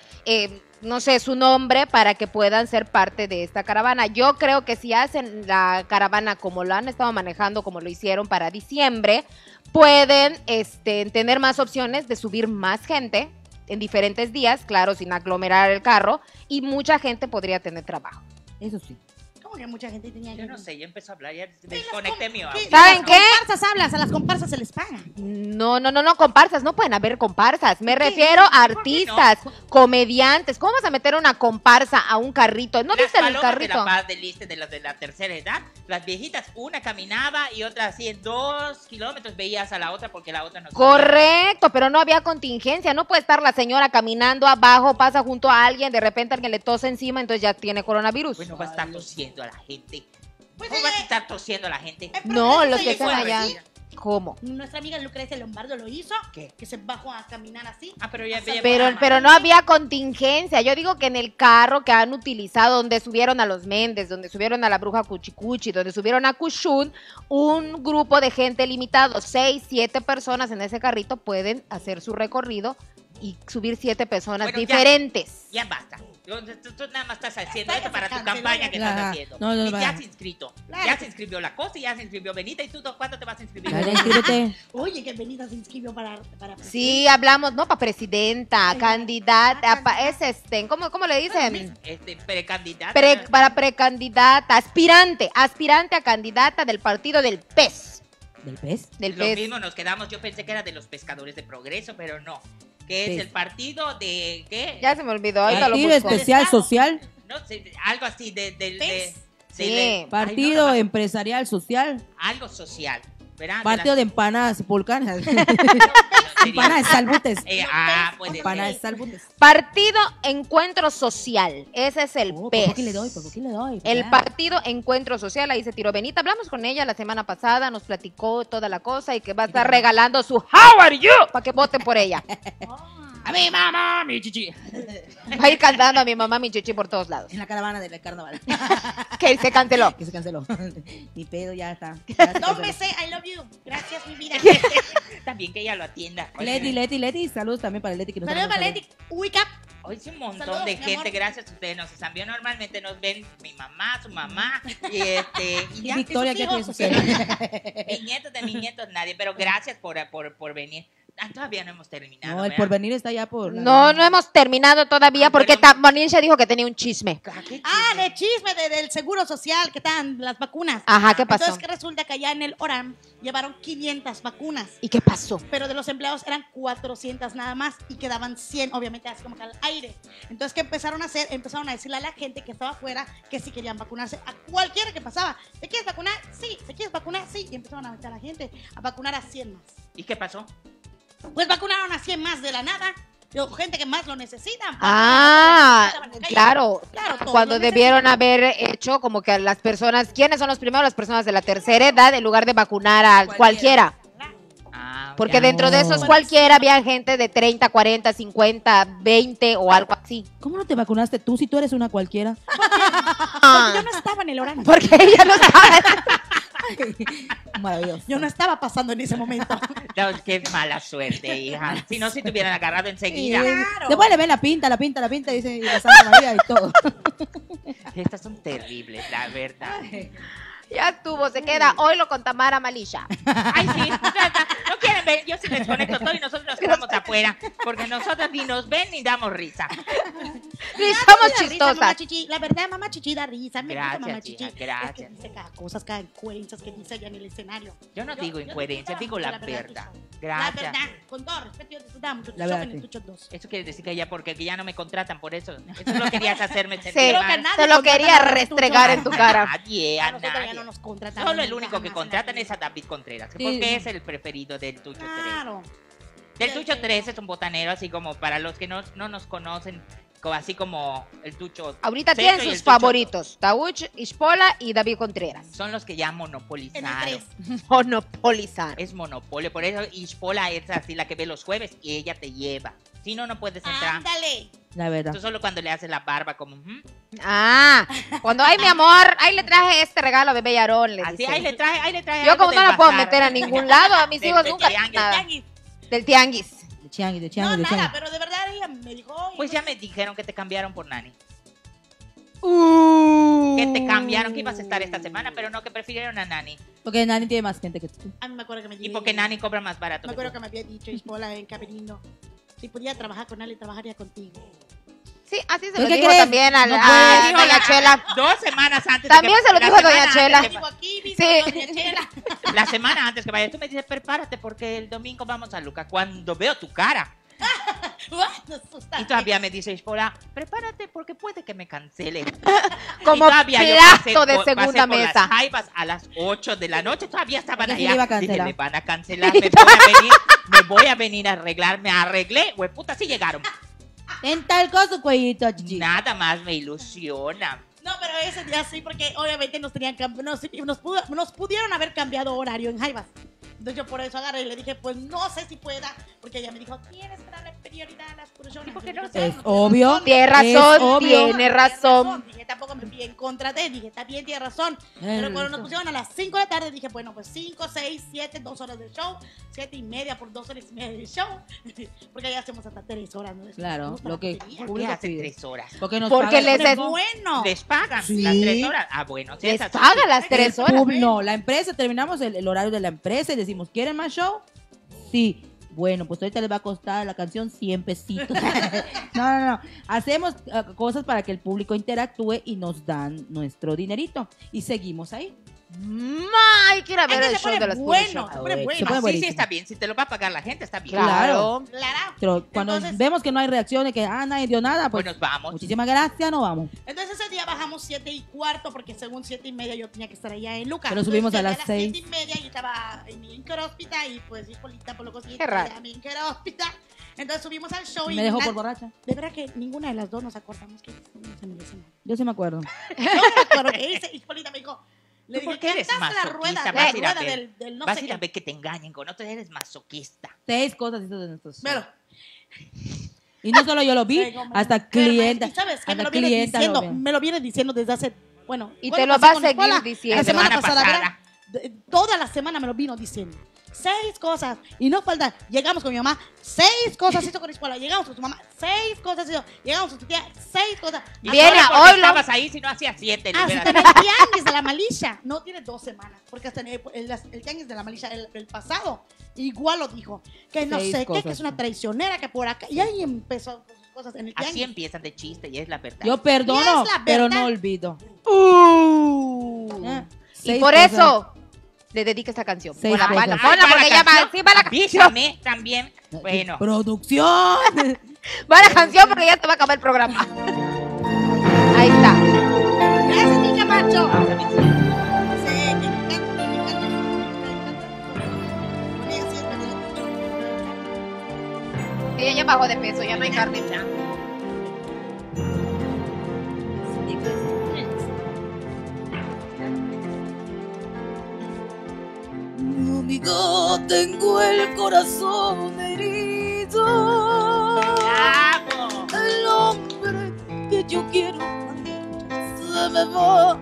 no sé, su nombre para que puedan ser parte de esta caravana. Yo creo que si hacen la caravana como lo han estado manejando, como lo hicieron para diciembre, pueden tener más opciones de subir más gente en diferentes días, claro, sin aglomerar el carro, y mucha gente podría tener trabajo. Eso sí. ¿Cómo que mucha gente tenía Yo no sé, yo empezó a hablar, ya desconecté mi audio. ¿Saben qué? A las comparsas hablas, a las comparsas se les paga. No, comparsas, no pueden haber comparsas. Me refiero a artistas, comediantes. ¿Cómo vas a meter una comparsa a un carrito? ¿No Las viste el palomas de carrito? La Paz del Este, de las de la tercera edad, las viejitas, una caminaba y otra así en 2 kilómetros veías a la otra porque la otra no sabía. Correcto, pero no había contingencia. No puede estar la señora caminando abajo, pasa junto a alguien, de repente alguien le tose encima, entonces ya tiene coronavirus. Pues no va a estar tosiendo a la gente. Pues ¿Cómo vas a estar tosiendo a la gente? No, los sí, que están fue allá. así. ¿Cómo? Nuestra amiga Lucrecia Lombardo lo hizo, ¿Qué? que se bajó a caminar así. Ah, pero ya Pero no había contingencia. Yo digo que en el carro que han utilizado, donde subieron a los Méndez, donde subieron a la bruja Cuchicuchi, donde subieron a Cushun, un grupo de gente limitado, 6, 7 personas en ese carrito pueden hacer su recorrido y subir 7 personas Bueno, ya. diferentes. Ya basta. Tú nada más estás haciendo Ya, esto para tu canceló, campaña que ya. estás haciendo. No, y va. ya se inscrito. Claro. Ya se inscribió la cosa y ya se inscribió Benita. ¿Y tú cuándo te vas a inscribir? Dale, inscríbete. Oye, que Benita se inscribió para Sí, hablamos, ¿no? Para presidenta, Ay, candidata, candidata. ¿cómo le dicen? Precandidata. Para precandidata, aspirante a candidata del partido del PES. ¿Del pez? Del Lo PES. mismo nos quedamos. Yo pensé que era de los pescadores de progreso, pero no. Que es Sí. el partido de. ¿Qué? Ya se me olvidó, ahorita lo Partido busco. Especial Social. No sé, algo así de PES. Sí. Partido ay, no, Empresarial Social. algo social. ¿Verdad? Partido de empanadas y volcanes. Sería- Empanadas de salbutes. puede Empanadas de ser. salbutes. Partido Encuentro Social, ese es el Oh, PES. ¿por qué le doy? ¿Por qué le doy? El Claro. Partido Encuentro Social, ahí se tiró Benita. Hablamos con ella la semana pasada, nos platicó toda la cosa y que va a estar regalando su How are you para que voten por ella. A mi mamá, mi chichi. Va a ir cantando a mi mamá, mi chichi por todos lados. En la caravana del carnaval. Que se canceló. Que se canceló. Ni pedo, ya está. No me sé, I love you. Gracias, mi vida. También que ella lo atienda. Leti. Saludos también para Leti. Que nos Saludos, está mandando Valenti. Wake up. Hoy sí un montón Saludos, de mi gente, amor. gracias a ustedes nos están viendo. Normalmente nos ven mi mamá, su mamá y Y ya, Victoria, sus ¿qué hijos, tiene su mis nietos, de mis nietos, nadie. Pero gracias por venir. Todavía no hemos terminado. No, el ¿verdad? porvenir está ya por... No hemos terminado todavía porque Manisha dijo que tenía un chisme. ¿Qué Ah, de chisme del Seguro Social, que están las vacunas. Ajá, ¿qué pasó? Entonces que resulta que allá en el ORAM llevaron 500 vacunas. ¿Y qué pasó? Pero de los empleados eran 400 nada más y quedaban 100, obviamente, así como que al aire. Entonces, ¿qué empezaron a hacer? Empezaron a decirle a la gente que estaba afuera que si querían vacunarse, a cualquiera que pasaba. ¿Te quieres vacunar? Sí. ¿Te quieres vacunar? Sí. Y empezaron a meter a la gente a vacunar a 100 más. ¿Y qué pasó? Pues vacunaron a 100 más de la nada. Gente que más lo necesita. Ah, claro. Claro, Cuando debieron haber hecho como que a las personas, ¿quiénes son los primeros? Las personas de la tercera edad en lugar de vacunar a cualquiera. Porque ok. dentro de esos No. cualquiera había gente de 30, 40, 50, 20 o algo así. ¿Cómo no te vacunaste tú si tú eres una cualquiera? Porque yo no estaba en el horario. Porque ella no sabe. Maravilloso. Yo no estaba pasando en ese momento. No, qué mala suerte, hija. Si no, si te hubieran agarrado enseguida. Claro. Después le ven la pinta, dice, y la Santa María y todo. Estas son terribles, la verdad. Ya estuvo, se queda hoy lo con Tamara Malisha. Ay, sí, no quieren ver, yo sí les conecto todo y nosotros nos quedamos afuera, porque nosotros ni nos ven ni damos risa. Sí, somos Da risa, chistosas. mamá Chichi. La verdad, mamá Chichi da risa. Me Gracias, gusta mamá hija, Chichi. gracias. Es que dice cada cosas, cada incoherencias que dice allá en el escenario. Yo no digo incoherencia, digo la verdad. La Gracias. verdad, con todo respeto, yo disfrutaba mucho tu La show verdad, en el sí. Tucho 2. Eso quiere decir que ya porque ya no me contratan por eso. Eso lo querías hacerme sentir Sí, Creo que mal. nadie te lo contrata quería a restregar en tu cara. Nadie, A a nosotros ya nadie. no nos contratan. Solo el nunca, único que jamás, contratan nadie. es a David Contreras, Sí. porque es el preferido del Tucho 3. Claro. Del Tucho 3 es un botanero, así como para los que no nos conocen, así como el Tucho. Ahorita Seco tienen y el sus Tucho favoritos, Tauch, Ishpola y David Contreras. Son los que ya En el monopolizaron. 3. Monopolizar. Es monopolio, por eso Ishpola es así la que ve los jueves y ella te lleva. Si no, no puedes entrar. Ándale. La verdad. Tú solo cuando le haces la barba como... Ah, cuando ay mi amor, ahí le traje este regalo a bebé Yarón, le Así, dice. ahí le traje Yo algo como no del la puedo bazar. meter a ningún lado, a mis Del- hijos del nunca tianguis. nada. Tianguis. Del tianguis. De changi, de No, changi, de nada, changi. pero de verdad ella me dijo. "Oye, Pues ya me dijeron que te cambiaron por Nani. Uh. Que te cambiaron, que ibas a estar esta semana, pero no, que prefirieron a Nani. Porque nadie tiene más gente que tú. A mí me acuerdo que me Y dijo. porque Nani cobra más barato. Me que acuerdo tú. que me había dicho Ispola en Camerino. Si podía trabajar con él, trabajaría contigo. Sí, así se ¿Pero lo qué dijo crees? también a, No a puede. doña Chela. 2 semanas antes. También se lo la dijo a doña semana Chela. antes Digo aquí, Sí. dice doña Chela. La semana antes que vayas, tú me dices, prepárate porque el domingo vamos a Luca. Cuando veo tu cara. Bueno, asustaste. Y todavía me dice Ishpola, prepárate porque puede que me cancele. Como Y todavía yo plato de pasé segunda por mesa. Las jaivas a las 8 de la noche, todavía estaban Porque sí allá. le iba a Dije, cancelar. me van a cancelar, me voy a venir a arreglar. Me arreglé, hueputa, sí llegaron. En tal cosa, cuellito, chichi. Nada más me ilusiona. No, pero ese día sí, porque obviamente nos tenían nos pudieron haber cambiado horario en Jaivas. Entonces yo por eso agarré y le dije, pues no sé si pueda, porque ella me dijo, tienes que darle prioridad a las personas. ¿Y por qué no? Es obvio. Tiene Es razón, obvio. tiene razón. Dije, tampoco me fui en contra de, dije, está bien, tiene razón. Pero cuando nos pusieron a las 5 de la tarde, dije, bueno, pues 5, 6, 7, 2 horas del show, 7:30 por 2 horas y media del show. Porque ahí hacemos hasta 3 horas. ¿no? Claro, Nos gusta lo la que- tontería. ¿Por qué Público hace pide. 3 horas? Porque nos Porque pagan. les Pero es- bueno. ¿Les pagan Sí. las 3 horas? Ah, bueno. sí, Les esas- paga las 3 horas. No, la empresa, terminamos el horario de la empresa y decimos, ¿quieren más show? Sí. Bueno, pues ahorita les va a costar la canción 100 pesitos. No. Hacemos cosas para que el público interactúe y nos dan nuestro dinerito. Y seguimos ahí. Ay, quiero ver Ay, el se show pone de las bueno, Purushonas. se pone Se bueno. pone Ah, sí, buenísimo. está bien. Si te lo va a pagar la gente, está bien. Claro. Claro. Pero cuando Entonces- vemos que no hay reacciones, que nadie dio nada, pues Pues nos vamos. muchísimas gracias, nos vamos. Entonces ese día bajamos 7:15 porque según 7:30 yo tenía que estar allá en Lucas. Pero subimos Entonces, a las 6. 7:30 yo estaba en mi incróspita y pues Hipólita por lo que Qué raro. mi incróspita. Entonces subimos al show y Me dejó na- por borracha. de verdad que ninguna de las dos nos acordamos que se me decía. Yo sí me acuerdo. Yo me acuerdo que hice Hipólita me dijo, le ¿Tú por dije, qué eres "Cantaste la masoquista? rueda, Vas a la ir a rueda ver. del no Vas sé a ir a qué". ver que te engañen con otro, eres masoquista. 6 cosas hizo de nuestros. Pero, Y no solo yo lo vi, Pero, hasta pero, clienta. y sabes que me hasta lo viene clienta diciendo, lo vio. me lo viene diciendo desde hace, bueno. Y ¿cuándo te lo pasé va a con seguir Nicola? diciendo. La semana La semana pasada, pasada. ¿verdad? toda la semana me lo vino diciendo. 6 cosas. Y no falta. Llegamos con mi mamá. 6 cosas hizo con la escuela. Llegamos con su mamá. 6 cosas hizo. Llegamos con su tía. 6 cosas. Viene, hoy hoy lo... estabas ahí si no hacía 7. Hasta en el tianguis de la Malisha. No tiene 2 semanas. Porque hasta en el tianguis de la Malisha, el pasado, igual lo dijo. Que no 6 sé qué, cosas. que es una traicionera, que por acá. Y ahí empezó con sus cosas en el tianguis. Así empiezan de chiste y es la verdad. Yo perdono, Y es la pero verdad. no olvido. Y 6 por cosas. eso le dedico esta canción. 6 Ponla, cosas. ponla, ponla, porque ya va, sí, va la canción. Avísame también. Bueno. Producción. Va la canción porque ya se va a acabar el programa. Ahí está. Gracias, mi Camacho. Vamos a ver. Sí, que me encanta, me encanta. Con ella sí es verdad. Ella ya bajó de peso, ya no hay carne. Amigo, tengo el corazón herido. ¡Bravo! El hombre que yo quiero se me va.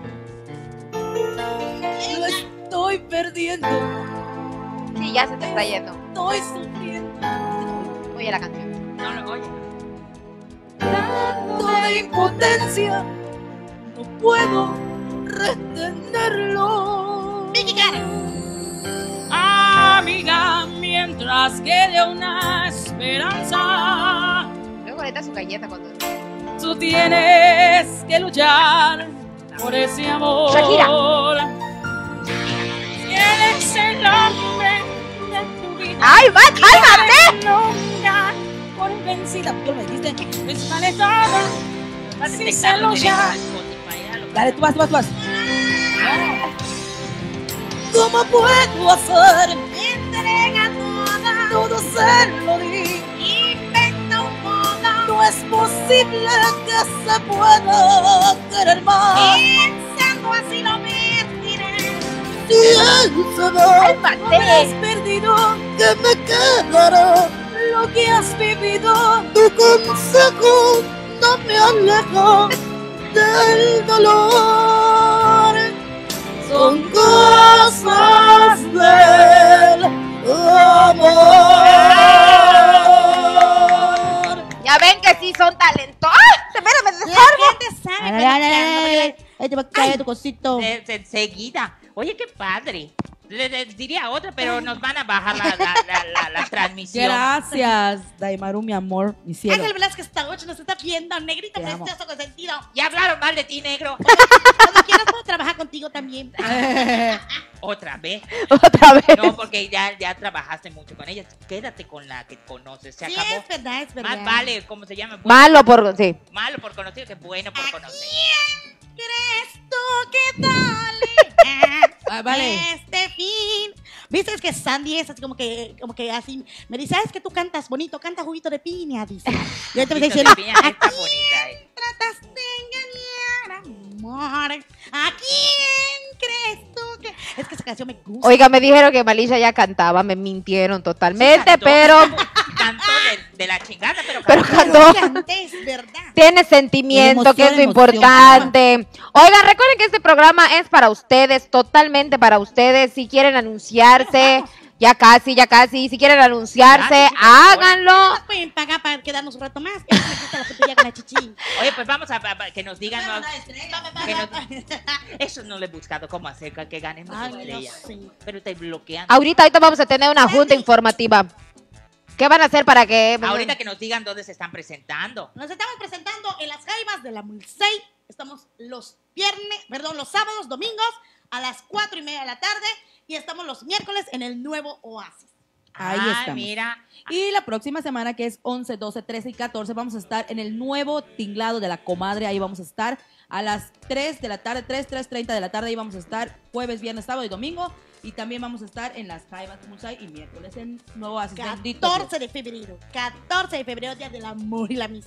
Lo estoy perdiendo, Sí, ya se te está yendo. estoy sufriendo. Oye la canción. No, no, oye. Tanto de impotencia, no puedo retenerlo. Vicky Cara. Amiga, mientras quede una esperanza, Luego le da su galleta cuando... tú tienes que luchar por ese amor. Shakira. Tienes el hombre de tu vida. ¡Ay, va, cálmate! Nunca por vencida. Tú me dijiste, desvanetada, sin serlo ya. Dale, tú vas. ¿Cómo puedo hacer? Entrega toda. Todo se lo di. Inventa un modo. No es posible que se pueda querer más. Pensando así lo mentiré. Si él se va, ¡Cálmate! has perdido, que me quedará lo que has vivido. Tu consejo no me aleja del dolor. Son cosas del amor. Ya ven que sí son talentosos. ¡Ah! Espérame, La desarmo. gente sabe cantando, Ahí te va a caer tu cosito. Enseguida. Oye, qué padre. Le diría otra, pero nos van a bajar la transmisión. Gracias, Daimaru, mi amor, mi cielo. Ángel Velázquez Tagoch nos está viendo, negrito Te amo. precioso consentido. Ya hablaron mal de ti, negro. Cuando quieras puedo trabajar contigo también. Otra vez. Otra vez. No, porque ya trabajaste mucho con ella. Quédate con la que conoces. Se Sí, acabó. es verdad, es verdad. Más vale, ¿cómo se llama? Malo por... Sí. Malo por conocido que bueno por ¿A conocer. quién crees tú que dale Vale. este fin? ¿Viste? Es que Sandy es así como que así. Me dice, ¿sabes que tú cantas bonito? Canta juguito de piña, dice. Y yo te estoy diciendo, Piña ¿a está quién bonita. tratas de engañar, amor? ¿A quién crees tú que...? Es que esa canción me gusta. Oiga, me dijeron que Malisha ya cantaba, me mintieron totalmente, Cantó. pero Cantó de la chingada, pero Pero cantó. cantó. Canté, es verdad. tiene sentimiento, Emoción, que es lo emoción. importante. Oigan, recuerden que este programa es para ustedes, totalmente para ustedes. Si quieren anunciarse, ya casi. Si quieren anunciarse, Ya, sí, háganlo. Nos pueden pagar para quedarnos un rato más. Que me gusta la frutilla con la chichi. Oye, pues vamos a que nos digan. ¿no? Que nos- Ay, Eso no lo he buscado cómo hacer que ganemos no estrella. sé. Pero te bloquean. Ahorita vamos a tener una junta informativa. ¿Qué van a hacer para que... Ahorita que nos digan dónde se están presentando. Nos estamos presentando en las jaivas de la Mulsey. Estamos los sábados, domingos a las 4:30 de la tarde. Y estamos los miércoles en el nuevo Oasis. Ahí estamos. Mira. Y la próxima semana, que es 11, 12, 13 y 14, vamos a estar en el nuevo tinglado de la comadre. Ahí vamos a estar a las 3 de la tarde, 3:30 de la tarde. Ahí vamos a estar jueves, viernes, sábado y domingo. Y también vamos a estar en las jaivas Musay y miércoles en Nuevo Oasis. Bendito Dios. 14 de febrero, Día del Amor y la Amistad.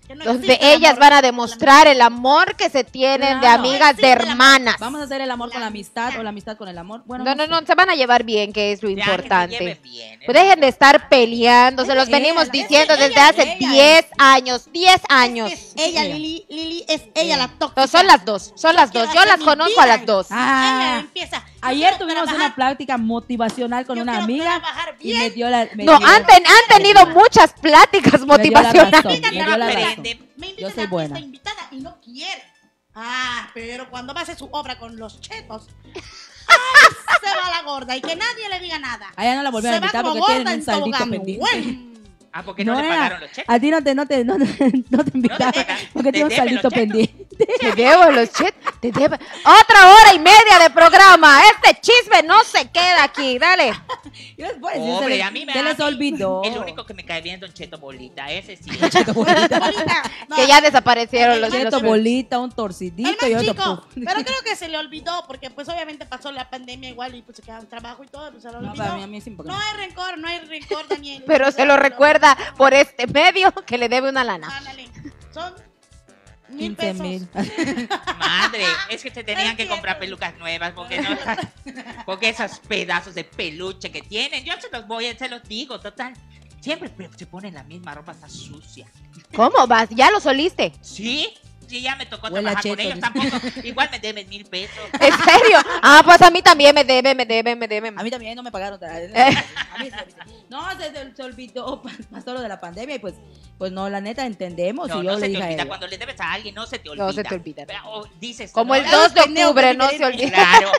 Que no donde existe el ellas amor van a con la demostrar el amor que se tienen de Claro. amigas, de Existe el amor. hermanas. Vamos a hacer el amor con la amistad o la amistad con el amor. Bueno, No, se van a llevar bien, que es lo Ya, que se importante. lleven bien, Pues dejen de estar peleando, se los Ella, venimos ella, diciendo ella, desde hace ella 10 años, 10 años. Es ella, Ella. Lili es ella la tóxica. No, son las dos, quiero yo hacer las mi conozco a vida. las dos. Ah. Ella empieza. yo Ayer quiero tuvimos trabajar, una plática motivacional con yo una quiero amiga trabajar y bien. me dio la... me No, dio- han tenido muchas pláticas me dio la motivacionales. razón, Invitan me a dio la la razón. Me Yo invitan soy a buena. fiesta invitada y no quiere. Ah, pero cuando va a hacer su obra con los chetos, ¡ay, se va la gorda! Y que nadie le diga nada. A ella no la volvieron a Se va invitar como porque tienen gorda un en saldito tobogán. pendiente. Bueno. Ah, porque no, le nena, pagaron los cheques. a ti no te invitaron pagan. porque Te tiene un deben saldito los chetos. pendiente. Te debo los chats, te debo. Otra hora y media de programa. Este chisme no se queda aquí. Dale. Y después Pobre, a mí me se les olvidó. El único que me cae bien es Don Cheto Bolita, ese sí. Cheto bolita, Bolita, no, Que ya desaparecieron los Cheto bolita, un torcidito y el más otro chico, puff. pero creo que se le olvidó porque pues obviamente pasó la pandemia igual y pues se quedó en trabajo y todo, pues se le No, olvidó. para mí, a mí sí, porque No no. hay rencor, Daniel. Pero se lo recuerda por este medio que le debe una lana. Ándale, son 15,000. 1,000 pesos. Madre, es que te tenían que Entiendo. comprar pelucas nuevas porque no, porque esos pedazos de peluche que tienen, yo se los digo, total. Siempre se ponen la misma ropa, está sucia. ¿Cómo vas? ¿Ya lo soliste? ¿Sí? Sí, ya me tocó Huele a trabajar con cheto, ellos, dice. tampoco. Igual me deben 1,000 pesos. ¿En serio? Ah, pues a mí también me debe. A mí también no me pagaron. A mí no, se olvidó, pasó lo de la pandemia y pues no, la neta entendemos. No, y yo no le se te dije a olvida. ella. Cuando le debes a alguien, no se te olvida. No se te olvida. Pero, dices, Como no, el 2 de pendejo, octubre, que no te se olvida. Claro.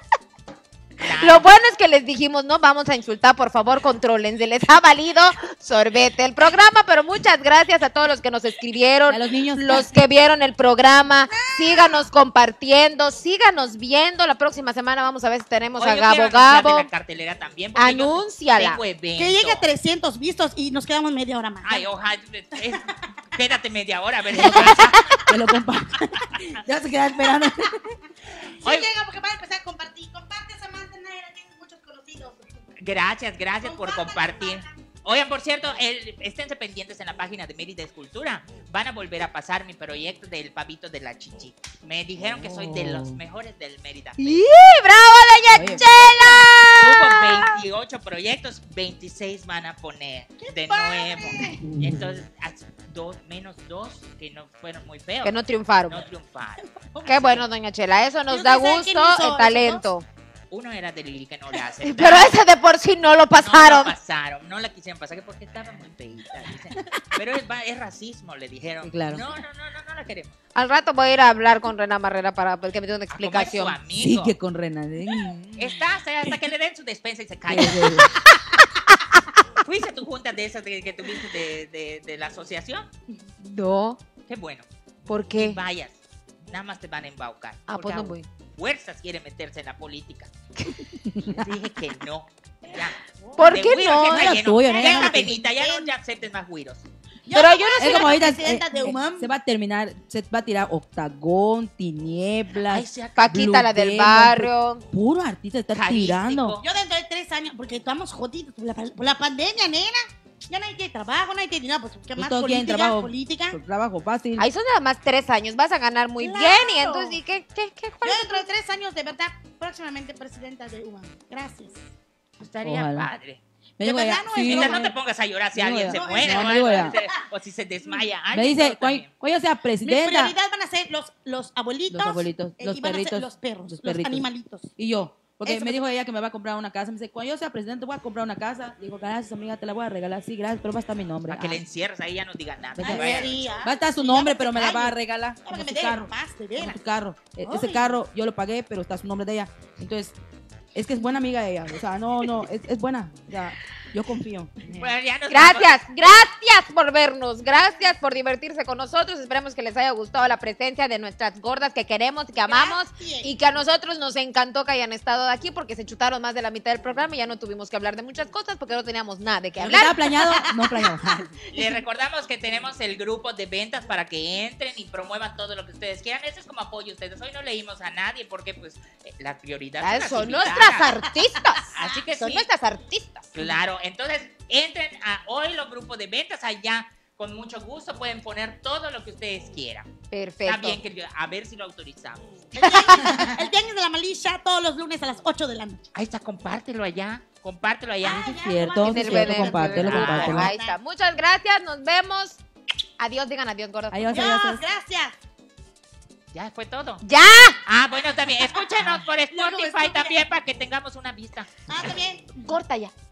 Lo bueno es que les dijimos, no vamos a insultar, por favor, contrólense. Les ha valido sorbete el programa, pero muchas gracias a todos los que nos escribieron, A los niños. los que vieron el programa. Síganos compartiendo, síganos viendo. La próxima semana vamos a ver si tenemos Oye, a yo Gabo quiero anunciarte Gabo. la cartelera también. porque yo Anúnciala. tengo evento. Que llegue a 300 vistos y nos quedamos media hora más. Ay, ojalá. Quédate media hora a ver si Que lo compartan. Ya se queda esperando. Sí, Oye. llega porque va a empezar a compartir. Comparte Samantha Naira, tiene muchos conocidos. Gracias por compartir. Oigan, por cierto, esténse pendientes en la página de Mérida Escultura. Van a volver a pasar mi proyecto del pavito de la chichi. Me dijeron que soy de los mejores del Mérida. ¡Y bravo, doña Oye. Chela! Hubo 28 proyectos, 26 van a poner de nuevo. Entonces, menos dos que no fueron muy feos. Que no triunfaron. No triunfaron. Qué bueno, doña Chela, eso nos ¿Y da usted sabe quién gusto, hizo el esos talento. Uno era de Lili que no le hace. Pero ese de por sí no lo No pasaron. la pasaron, no la quisieron pasar que porque estaba muy feita. Dicen. Pero es racismo, le dijeron. Sí, claro. No la queremos. Al rato voy a ir a hablar con Rena Marrera para que me dé una Como es su explicación. amigo. Sí, que con Renan. Está hasta que le den su despensa y se calla. ¿Fuiste a tu junta de esas que tuviste de la asociación? No, Qué bueno. ¿por Y qué? vayas. Nada más te van a embaucar. Ah, pues no Porque voy. a fuerzas quiere meterse en la política. Dije que no. Ya. ¿Por De qué güiros no? que está Era lleno. tuyo, Ya nena. está penita, ya no aceptes más güiros. Pero yo no Es sé. como ahorita presidenta de UMAM. se va a terminar, se va a tirar Octagón, Tinieblas, Ay, se acabó. Paquita, la del Blue barrio. puro artista está Carístico. tirando. Yo dentro de 3 años, porque estamos jodidos por la pandemia, nena. Ya nadie tiene trabajo, nadie tiene nada, pues ¿qué más? todos quieren Política, trabajo. política. Por trabajo fácil. Ahí son nada más 3 años, vas a ganar muy Claro. bien. Y entonces, ¿y qué Yo cuál? dentro de 3 años, de verdad, próximamente presidenta de UMAM. Gracias. Estaría Ojalá. padre. Me de digo verdad ya, no es sí. Mientras broma. no te pongas a llorar si No, alguien ya. se No, muere no, o, me digo algo, ya. o si se desmaya. Me alguien, dice, todo también. cuando yo sea Mi presidenta. prioridad van a ser los abuelitos. Los abuelitos, los y van a ser perritos, los perros, los los perritos. animalitos. Y yo. Porque Eso me me- dijo ella que me va a comprar una casa. Me dice, cuando yo sea presidente voy a comprar una casa. Digo, gracias, amiga, te la voy a regalar. Sí, gracias, pero va a estar mi nombre. Para que Ah. le encierres ahí ya no digan nada. Ay, Que vaya. sería. Va a estar su Sí, nombre, ya pero me la va a calle. regalar. Ya Como que me su den carro. más, de Como veras. su carro. Ese Ay. carro yo lo pagué, pero está su nombre de ella. Entonces, es que es buena amiga ella. O sea, no, es buena. O sea, yo confío. Bueno, ya nos Gracias, gracias por vernos, gracias por divertirse con nosotros. Esperemos que les haya gustado la presencia de nuestras gordas que queremos, que amamos Gracias. y que a nosotros nos encantó que hayan estado aquí porque se chutaron más de la mitad del programa y ya no tuvimos que hablar de muchas cosas porque no teníamos nada de qué Lo que estaba hablar. planeado, no planeado. Les recordamos que tenemos el grupo de ventas para que entren y promuevan todo lo que ustedes quieran. Eso es como apoyo a ustedes. Hoy no leímos a nadie porque pues la prioridad Ah, las son invitadas. nuestras artistas. Así que son sí. nuestras artistas. Claro, entonces entren a hoy los grupos de ventas allá con mucho gusto pueden poner todo lo que ustedes quieran. Perfecto. Está bien, que a ver si lo autorizamos. El tianguis de la Malicia todos los lunes a las 8 de la noche. Ahí está, compártelo allá. Compártelo allá. Ah, Es ya, cierto, no es En el cierto, Belén, compártelo, en el Belén. compártelo. Ahí está. Muchas gracias, nos vemos. Adiós, digan adiós, gordo. Adiós, Dios, adiós. gracias. Ya fue todo. ¡Ya! Ah, bueno, también. Escúchenos por Ya no, Spotify estúpida. también para que tengamos una vista. Ah, está bien. Corta ya.